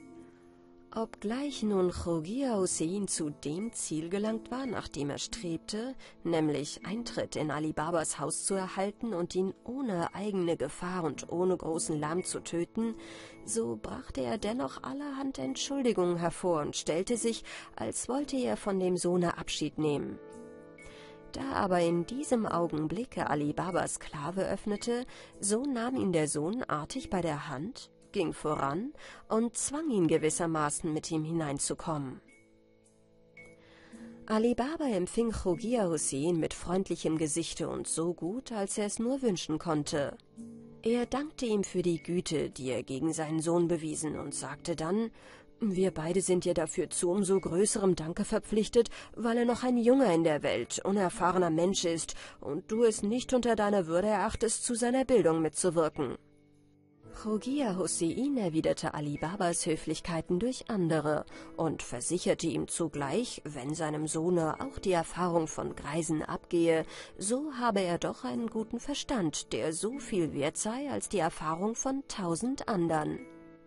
Obgleich nun Chogia Hussein zu dem Ziel gelangt war, nach dem er strebte, nämlich Eintritt in Ali Babas Haus zu erhalten und ihn ohne eigene Gefahr und ohne großen Lärm zu töten, so brachte er dennoch allerhand Entschuldigungen hervor und stellte sich, als wollte er von dem Sohne Abschied nehmen. Da aber in diesem Augenblicke Ali Babas Sklave öffnete, so nahm ihn der Sohn artig bei der Hand, ging voran und zwang ihn gewissermaßen, mit ihm hineinzukommen. Ali Baba empfing Chogia Hussein mit freundlichem Gesichte und so gut, als er es nur wünschen konnte. Er dankte ihm für die Güte, die er gegen seinen Sohn bewiesen, und sagte dann: »Wir beide sind dir dafür zu umso größerem Danke verpflichtet, weil er noch ein Junger in der Welt, unerfahrener Mensch ist und du es nicht unter deiner Würde erachtest, zu seiner Bildung mitzuwirken.« Chogia Hussein erwiderte Ali Babas Höflichkeiten durch andere und versicherte ihm zugleich, wenn seinem Sohne auch die Erfahrung von Greisen abgehe, so habe er doch einen guten Verstand, der so viel wert sei als die Erfahrung von 1000 anderen.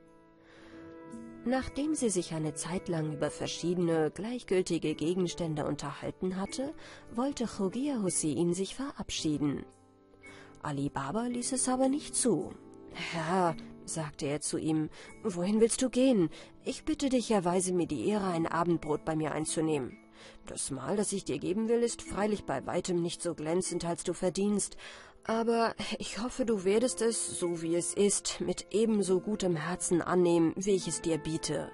Nachdem sie sich eine Zeit lang über verschiedene, gleichgültige Gegenstände unterhalten hatte, wollte Chogia Hussein sich verabschieden. Ali Baba ließ es aber nicht zu. »Herr«, sagte er zu ihm, »wohin willst du gehen? Ich bitte dich, erweise mir die Ehre, ein Abendbrot bei mir einzunehmen. Das Mahl, das ich dir geben will, ist freilich bei weitem nicht so glänzend, als du verdienst, aber ich hoffe, du werdest es, so wie es ist, mit ebenso gutem Herzen annehmen, wie ich es dir biete.«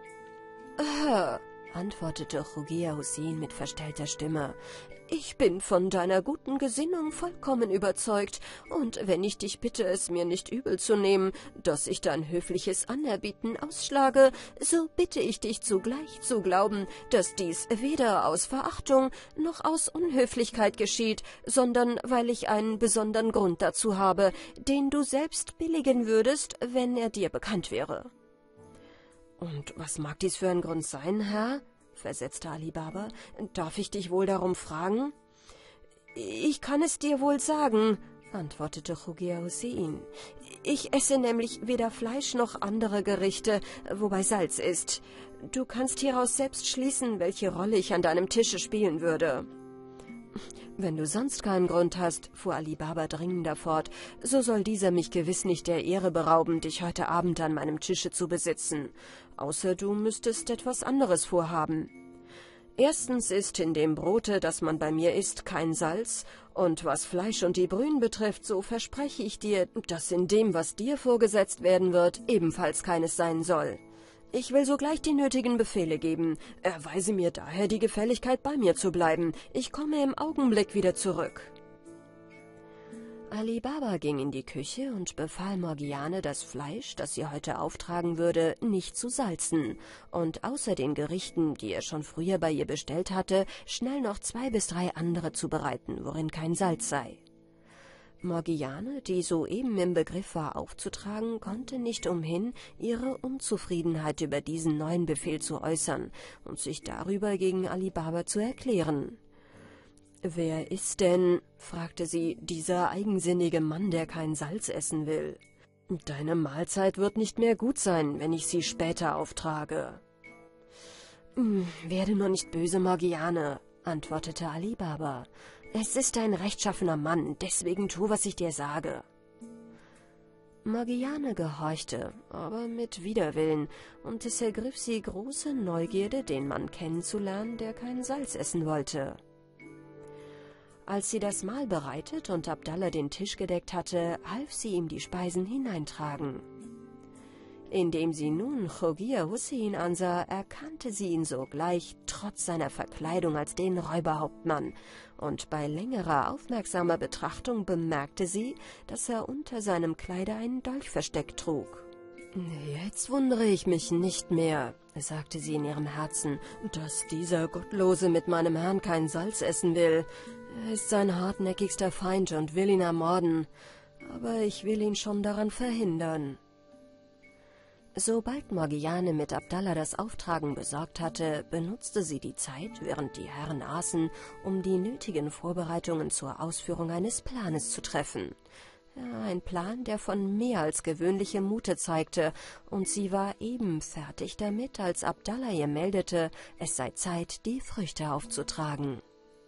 antwortete Chogia Hussein mit verstellter Stimme, »ich bin von deiner guten Gesinnung vollkommen überzeugt, und wenn ich dich bitte, es mir nicht übel zu nehmen, dass ich dein höfliches Anerbieten ausschlage, so bitte ich dich zugleich zu glauben, dass dies weder aus Verachtung noch aus Unhöflichkeit geschieht, sondern weil ich einen besonderen Grund dazu habe, den du selbst billigen würdest, wenn er dir bekannt wäre.« »Und was mag dies für ein Grund sein, Herr?« versetzte Ali Baba. »Darf ich dich wohl darum fragen?« »Ich kann es dir wohl sagen«, antwortete Chogia Hussein. »Ich esse nämlich weder Fleisch noch andere Gerichte, wobei Salz ist. Du kannst hieraus selbst schließen, welche Rolle ich an deinem Tische spielen würde.« »Wenn du sonst keinen Grund hast«, fuhr Ali Baba dringender fort, »so soll dieser mich gewiss nicht der Ehre berauben, dich heute Abend an meinem Tische zu besitzen, außer du müsstest etwas anderes vorhaben. Erstens ist in dem Brote, das man bei mir isst, kein Salz, und was Fleisch und die Brühen betrifft, so verspreche ich dir, dass in dem, was dir vorgesetzt werden wird, ebenfalls keines sein soll. Ich will sogleich die nötigen Befehle geben. Erweise mir daher die Gefälligkeit, bei mir zu bleiben. Ich komme im Augenblick wieder zurück.« Ali Baba ging in die Küche und befahl Morgiane, das Fleisch, das sie heute auftragen würde, nicht zu salzen und außer den Gerichten, die er schon früher bei ihr bestellt hatte, schnell noch 2 bis 3 andere zubereiten, worin kein Salz sei. Morgiane, die soeben im Begriff war aufzutragen, konnte nicht umhin, ihre Unzufriedenheit über diesen neuen Befehl zu äußern und sich darüber gegen Ali Baba zu erklären. »Wer ist denn«, fragte sie, »dieser eigensinnige Mann, der kein Salz essen will? Deine Mahlzeit wird nicht mehr gut sein, wenn ich sie später auftrage.« »Werde nur nicht böse, Morgiane«, antwortete Ali Baba. »Es ist ein rechtschaffener Mann, deswegen tu, was ich dir sage.« Morgiane gehorchte, aber mit Widerwillen, und es ergriff sie große Neugierde, den Mann kennenzulernen, der kein Salz essen wollte. Als sie das Mahl bereitet und Abdallah den Tisch gedeckt hatte, half sie ihm die Speisen hineintragen. Indem sie nun Chogia Hussein ansah, erkannte sie ihn sogleich, trotz seiner Verkleidung als den Räuberhauptmann, und bei längerer, aufmerksamer Betrachtung bemerkte sie, dass er unter seinem Kleide einen Dolch versteckt trug. »Jetzt wundere ich mich nicht mehr«, sagte sie in ihrem Herzen, »dass dieser Gottlose mit meinem Herrn kein Salz essen will. Er ist sein hartnäckigster Feind und will ihn ermorden, aber ich will ihn schon daran verhindern.« Sobald Morgiane mit Abdallah das Auftragen besorgt hatte, benutzte sie die Zeit, während die Herren aßen, um die nötigen Vorbereitungen zur Ausführung eines Planes zu treffen. Ja, ein Plan, der von mehr als gewöhnlichem Mute zeigte, und sie war eben fertig damit, als Abdallah ihr meldete, es sei Zeit, die Früchte aufzutragen.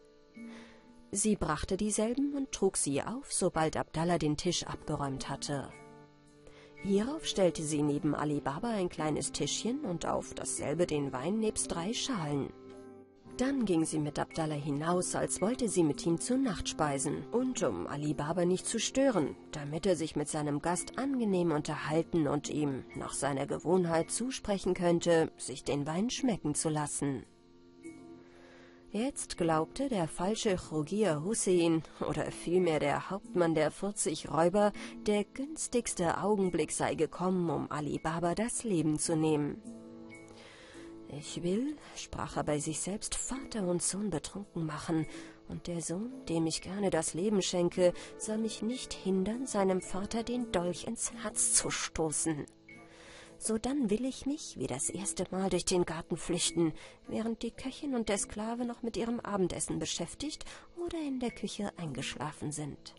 Sie brachte dieselben und trug sie auf, sobald Abdallah den Tisch abgeräumt hatte. Hierauf stellte sie neben Ali Baba ein kleines Tischchen und auf dasselbe den Wein nebst 3 Schalen. Dann ging sie mit Abdallah hinaus, als wollte sie mit ihm zur Nacht speisen, und um Ali Baba nicht zu stören, damit er sich mit seinem Gast angenehm unterhalten und ihm nach seiner Gewohnheit zusprechen könnte, sich den Wein schmecken zu lassen. Jetzt glaubte der falsche Chogia Hussein, oder vielmehr der Hauptmann der 40 Räuber, der günstigste Augenblick sei gekommen, um Ali Baba das Leben zu nehmen. »Ich will«, sprach er bei sich selbst, »Vater und Sohn betrunken machen, und der Sohn, dem ich gerne das Leben schenke, soll mich nicht hindern, seinem Vater den Dolch ins Herz zu stoßen. Sodann will ich mich, wie das erste Mal, durch den Garten flüchten, während die Köchin und der Sklave noch mit ihrem Abendessen beschäftigt oder in der Küche eingeschlafen sind.«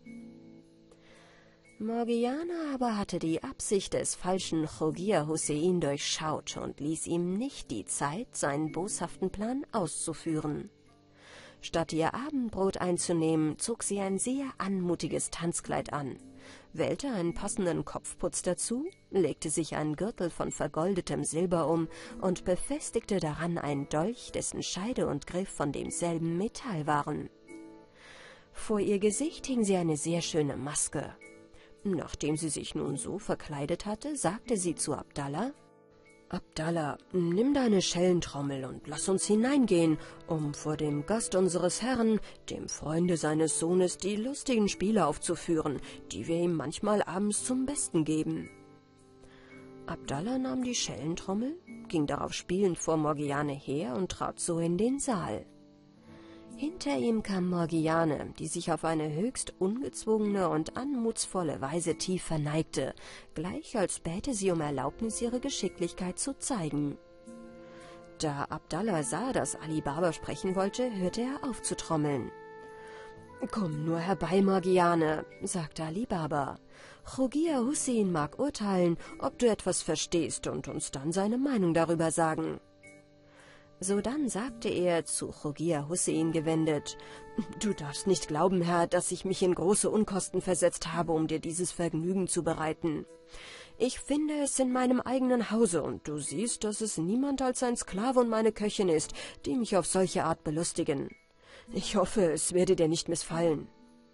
Morgiana aber hatte die Absicht des falschen Chogia Hussein durchschaut und ließ ihm nicht die Zeit, seinen boshaften Plan auszuführen. Statt ihr Abendbrot einzunehmen, zog sie ein sehr anmutiges Tanzkleid an, wählte einen passenden Kopfputz dazu, legte sich einen Gürtel von vergoldetem Silber um und befestigte daran einen Dolch, dessen Scheide und Griff von demselben Metall waren. Vor ihr Gesicht hing sie eine sehr schöne Maske. Nachdem sie sich nun so verkleidet hatte, sagte sie zu Abdallah: »Abdallah, nimm deine Schellentrommel und lass uns hineingehen, um vor dem Gast unseres Herrn, dem Freunde seines Sohnes, die lustigen Spiele aufzuführen, die wir ihm manchmal abends zum Besten geben.« Abdallah nahm die Schellentrommel, ging darauf spielend vor Morgiane her und trat so in den Saal. Hinter ihm kam Morgiane, die sich auf eine höchst ungezwungene und anmutsvolle Weise tief verneigte, gleich als bäte sie um Erlaubnis, ihre Geschicklichkeit zu zeigen. Da Abdallah sah, dass Ali Baba sprechen wollte, hörte er auf zu trommeln. »Komm nur herbei, Morgiane«, sagte Ali Baba. »Chogia Hussein mag urteilen, ob du etwas verstehst, und uns dann seine Meinung darüber sagen.« Sodann sagte er, zu Chogia Hussein gewendet: »Du darfst nicht glauben, Herr, dass ich mich in große Unkosten versetzt habe, um dir dieses Vergnügen zu bereiten. Ich finde es in meinem eigenen Hause, und du siehst, dass es niemand als ein Sklave und meine Köchin ist, die mich auf solche Art belustigen. Ich hoffe, es werde dir nicht missfallen.«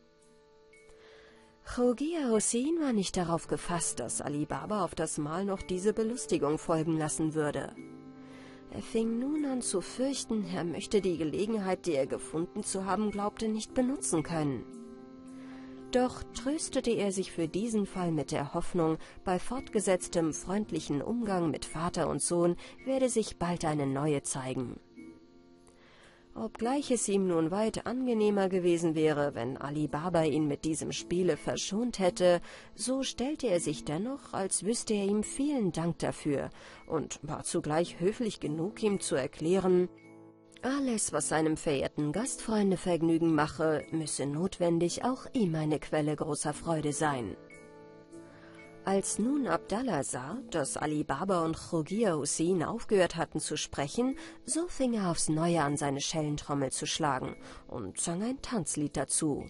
Chogia Hussein war nicht darauf gefasst, dass Ali Baba auf das Mahl noch diese Belustigung folgen lassen würde. Er fing nun an zu fürchten, er möchte die Gelegenheit, die er gefunden zu haben glaubte, nicht benutzen können. Doch tröstete er sich für diesen Fall mit der Hoffnung, bei fortgesetztem freundlichen Umgang mit Vater und Sohn werde sich bald eine neue zeigen. Obgleich es ihm nun weit angenehmer gewesen wäre, wenn Ali Baba ihn mit diesem Spiele verschont hätte, so stellte er sich dennoch, als wüsste er ihm vielen Dank dafür, und war zugleich höflich genug, ihm zu erklären, alles, was seinem verehrten Gastfreunde Vergnügen mache, müsse notwendig auch ihm eine Quelle großer Freude sein. Als nun Abdallah sah, dass Ali Baba und Chogia Hussein aufgehört hatten zu sprechen, so fing er aufs Neue an, seine Schellentrommel zu schlagen und sang ein Tanzlied dazu.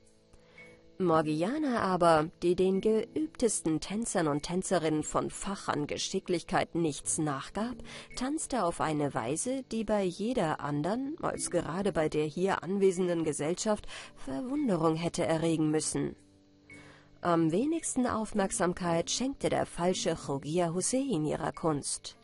Morgiana aber, die den geübtesten Tänzern und Tänzerinnen von Fach an Geschicklichkeit nichts nachgab, tanzte auf eine Weise, die bei jeder andern, als gerade bei der hier anwesenden Gesellschaft, Verwunderung hätte erregen müssen. Am wenigsten Aufmerksamkeit schenkte der falsche Chogia Hussein ihrer Kunst.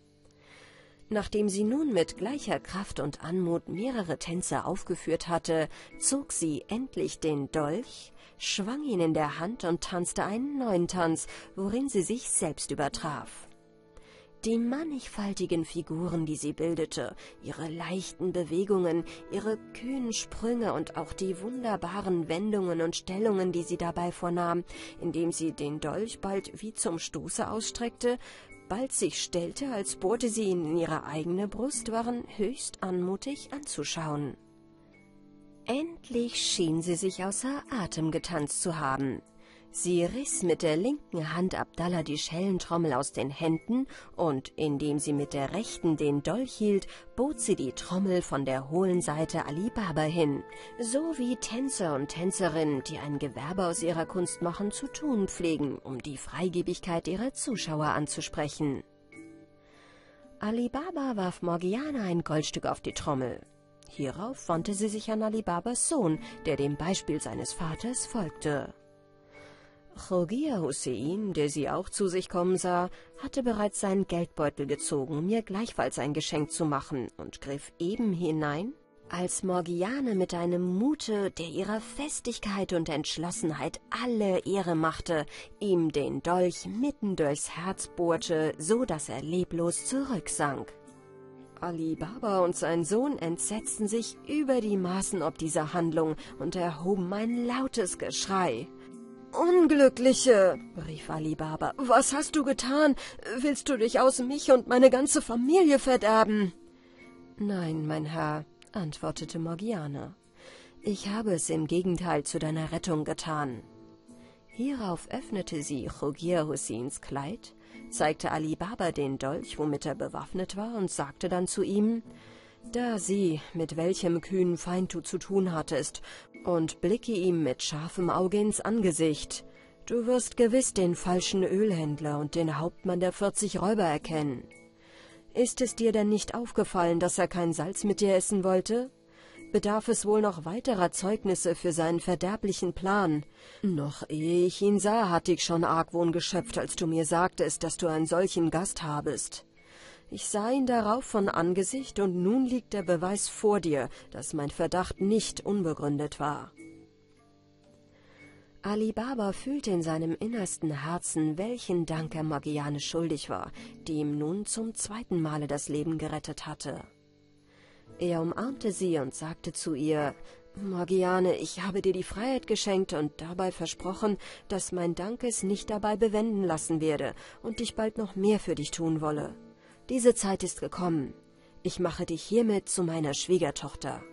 Nachdem sie nun mit gleicher Kraft und Anmut mehrere Tänze aufgeführt hatte, zog sie endlich den Dolch, schwang ihn in der Hand und tanzte einen neuen Tanz, worin sie sich selbst übertraf. Die mannigfaltigen Figuren, die sie bildete, ihre leichten Bewegungen, ihre kühnen Sprünge und auch die wunderbaren Wendungen und Stellungen, die sie dabei vornahm, indem sie den Dolch bald wie zum Stoße ausstreckte, bald sich stellte, als bohrte sie ihn in ihre eigene Brust, waren höchst anmutig anzuschauen. Endlich schien sie sich außer Atem getanzt zu haben. Sie riss mit der linken Hand Abdallah die Schellentrommel aus den Händen und, indem sie mit der rechten den Dolch hielt, bot sie die Trommel von der hohlen Seite Ali Baba hin, so wie Tänzer und Tänzerinnen, die ein Gewerbe aus ihrer Kunst machen, zu tun pflegen, um die Freigebigkeit ihrer Zuschauer anzusprechen. Ali Baba warf Morgiana ein Goldstück auf die Trommel. Hierauf wandte sie sich an Ali Babas Sohn, der dem Beispiel seines Vaters folgte. Chogia Hussein, der sie auch zu sich kommen sah, hatte bereits seinen Geldbeutel gezogen, um ihr gleichfalls ein Geschenk zu machen, und griff eben hinein, als Morgiane mit einem Mute, der ihrer Festigkeit und Entschlossenheit alle Ehre machte, ihm den Dolch mitten durchs Herz bohrte, so dass er leblos zurücksank. Ali Baba und sein Sohn entsetzten sich über die Maßen ob dieser Handlung und erhoben ein lautes Geschrei. »Unglückliche«, rief Ali Baba, »was hast du getan? Willst du dich aus mich und meine ganze Familie verderben?« »Nein, mein Herr«, antwortete Morgiane, »ich habe es im Gegenteil zu deiner Rettung getan.« Hierauf öffnete sie Chogia Husseins Kleid, zeigte Ali Baba den Dolch, womit er bewaffnet war, und sagte dann zu ihm, »Da sieh, mit welchem kühnen Feind du zu tun hattest, und blicke ihm mit scharfem Auge ins Angesicht. Du wirst gewiss den falschen Ölhändler und den Hauptmann der 40 Räuber erkennen. Ist es dir denn nicht aufgefallen, dass er kein Salz mit dir essen wollte? Bedarf es wohl noch weiterer Zeugnisse für seinen verderblichen Plan? Noch ehe ich ihn sah, hatte ich schon Argwohn geschöpft, als du mir sagtest, dass du einen solchen Gast habest. Ich sah ihn darauf von Angesicht, und nun liegt der Beweis vor dir, dass mein Verdacht nicht unbegründet war.« Ali Baba fühlte in seinem innersten Herzen, welchen Dank er Morgiane schuldig war, die ihm nun zum 2. Male das Leben gerettet hatte. Er umarmte sie und sagte zu ihr, »Morgiane, ich habe dir die Freiheit geschenkt und dabei versprochen, dass mein Dank es nicht dabei bewenden lassen werde und ich bald noch mehr für dich tun wolle. Diese Zeit ist gekommen. Ich mache dich hiermit zu meiner Schwiegertochter.«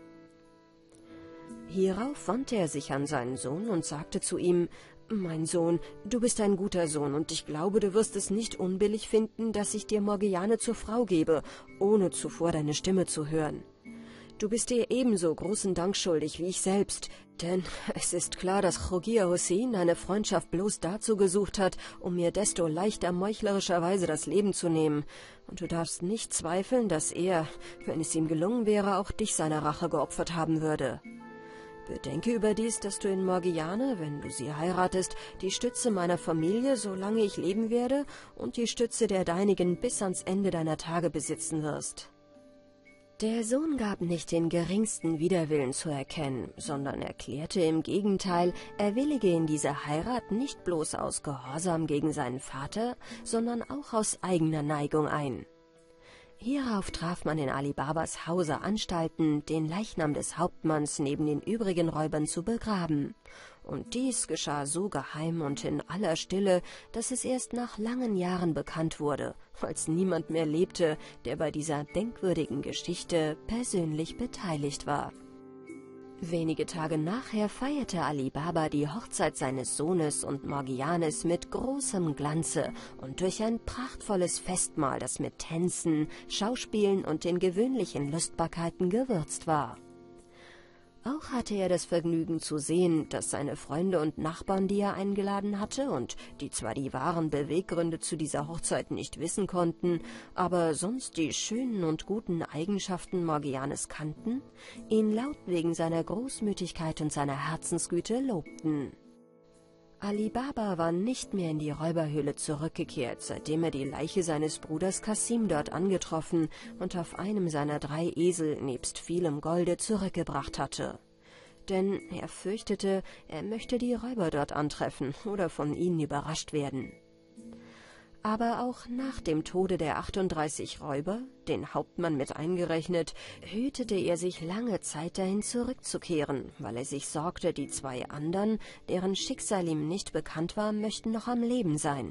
Hierauf wandte er sich an seinen Sohn und sagte zu ihm, »Mein Sohn, du bist ein guter Sohn, und ich glaube, du wirst es nicht unbillig finden, dass ich dir Morgiane zur Frau gebe, ohne zuvor deine Stimme zu hören. Du bist dir ebenso großen Dank schuldig wie ich selbst, denn es ist klar, dass Chogia Hussein eine Freundschaft bloß dazu gesucht hat, um mir desto leichter meuchlerischerweise das Leben zu nehmen, und du darfst nicht zweifeln, dass er, wenn es ihm gelungen wäre, auch dich seiner Rache geopfert haben würde. Bedenke überdies, dass du in Morgiane, wenn du sie heiratest, die Stütze meiner Familie, solange ich leben werde, und die Stütze der deinigen bis ans Ende deiner Tage besitzen wirst.« Der Sohn gab nicht den geringsten Widerwillen zu erkennen, sondern erklärte im Gegenteil, er willige in diese Heirat nicht bloß aus Gehorsam gegen seinen Vater, sondern auch aus eigener Neigung ein. Hierauf traf man in Ali Babas Hause Anstalten, den Leichnam des Hauptmanns neben den übrigen Räubern zu begraben. Und dies geschah so geheim und in aller Stille, dass es erst nach langen Jahren bekannt wurde, als niemand mehr lebte, der bei dieser denkwürdigen Geschichte persönlich beteiligt war. Wenige Tage nachher feierte Ali Baba die Hochzeit seines Sohnes und Morgianes mit großem Glanze und durch ein prachtvolles Festmahl, das mit Tänzen, Schauspielen und den gewöhnlichen Lustbarkeiten gewürzt war. Auch hatte er das Vergnügen zu sehen, dass seine Freunde und Nachbarn, die er eingeladen hatte und die zwar die wahren Beweggründe zu dieser Hochzeit nicht wissen konnten, aber sonst die schönen und guten Eigenschaften Morgianes kannten, ihn laut wegen seiner Großmütigkeit und seiner Herzensgüte lobten. Ali Baba war nicht mehr in die Räuberhöhle zurückgekehrt, seitdem er die Leiche seines Bruders Kasim dort angetroffen und auf einem seiner 3 Esel nebst vielem Golde zurückgebracht hatte. Denn er fürchtete, er möchte die Räuber dort antreffen oder von ihnen überrascht werden. Aber auch nach dem Tode der 38 Räuber, den Hauptmann mit eingerechnet, hütete er sich lange Zeit dahin zurückzukehren, weil er sich sorgte, die 2 anderen, deren Schicksal ihm nicht bekannt war, möchten noch am Leben sein.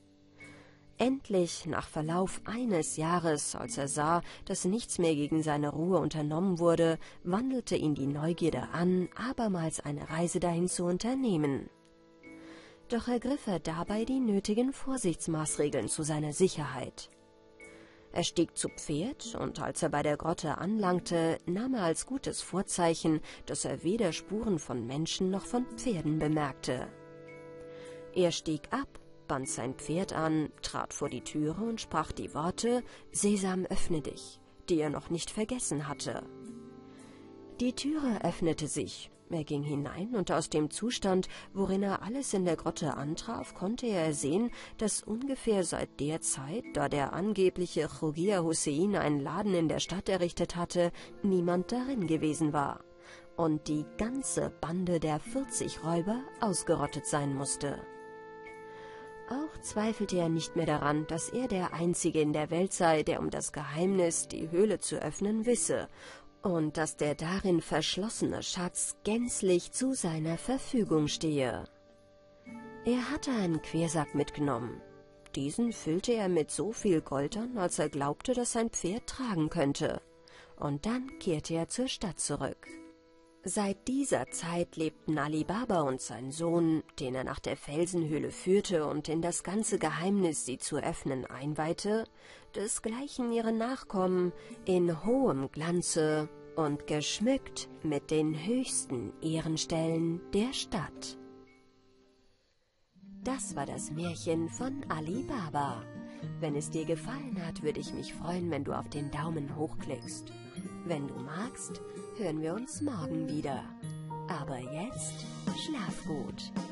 Endlich, nach Verlauf eines Jahres, als er sah, dass nichts mehr gegen seine Ruhe unternommen wurde, wandelte ihn die Neugierde an, abermals eine Reise dahin zu unternehmen. Doch ergriff er dabei die nötigen Vorsichtsmaßregeln zu seiner Sicherheit. Er stieg zu Pferd, und als er bei der Grotte anlangte, nahm er als gutes Vorzeichen, dass er weder Spuren von Menschen noch von Pferden bemerkte. Er stieg ab, band sein Pferd an, trat vor die Türe und sprach die Worte »Sesam, öffne dich«, die er noch nicht vergessen hatte. Die Türe öffnete sich, Er ging hinein, und aus dem Zustand, worin er alles in der Grotte antraf, konnte er sehen, dass ungefähr seit der Zeit, da der angebliche Chogia Hussein einen Laden in der Stadt errichtet hatte, niemand darin gewesen war und die ganze Bande der 40 Räuber ausgerottet sein musste. Auch zweifelte er nicht mehr daran, dass er der Einzige in der Welt sei, der um das Geheimnis, die Höhle zu öffnen, wisse, und dass der darin verschlossene Schatz gänzlich zu seiner Verfügung stehe. Er hatte einen Quersack mitgenommen. Diesen füllte er mit so viel Gold an, als er glaubte, dass sein Pferd tragen könnte, und dann kehrte er zur Stadt zurück. Seit dieser Zeit lebten Ali Baba und sein Sohn, den er nach der Felsenhöhle führte und in das ganze Geheimnis, sie zu öffnen, einweihte, desgleichen ihre Nachkommen, in hohem Glanze und geschmückt mit den höchsten Ehrenstellen der Stadt. Das war das Märchen von Ali Baba. Wenn es dir gefallen hat, würde ich mich freuen, wenn du auf den Daumen hoch klickst. Wenn du magst, hören wir uns morgen wieder. Aber jetzt schlaf gut.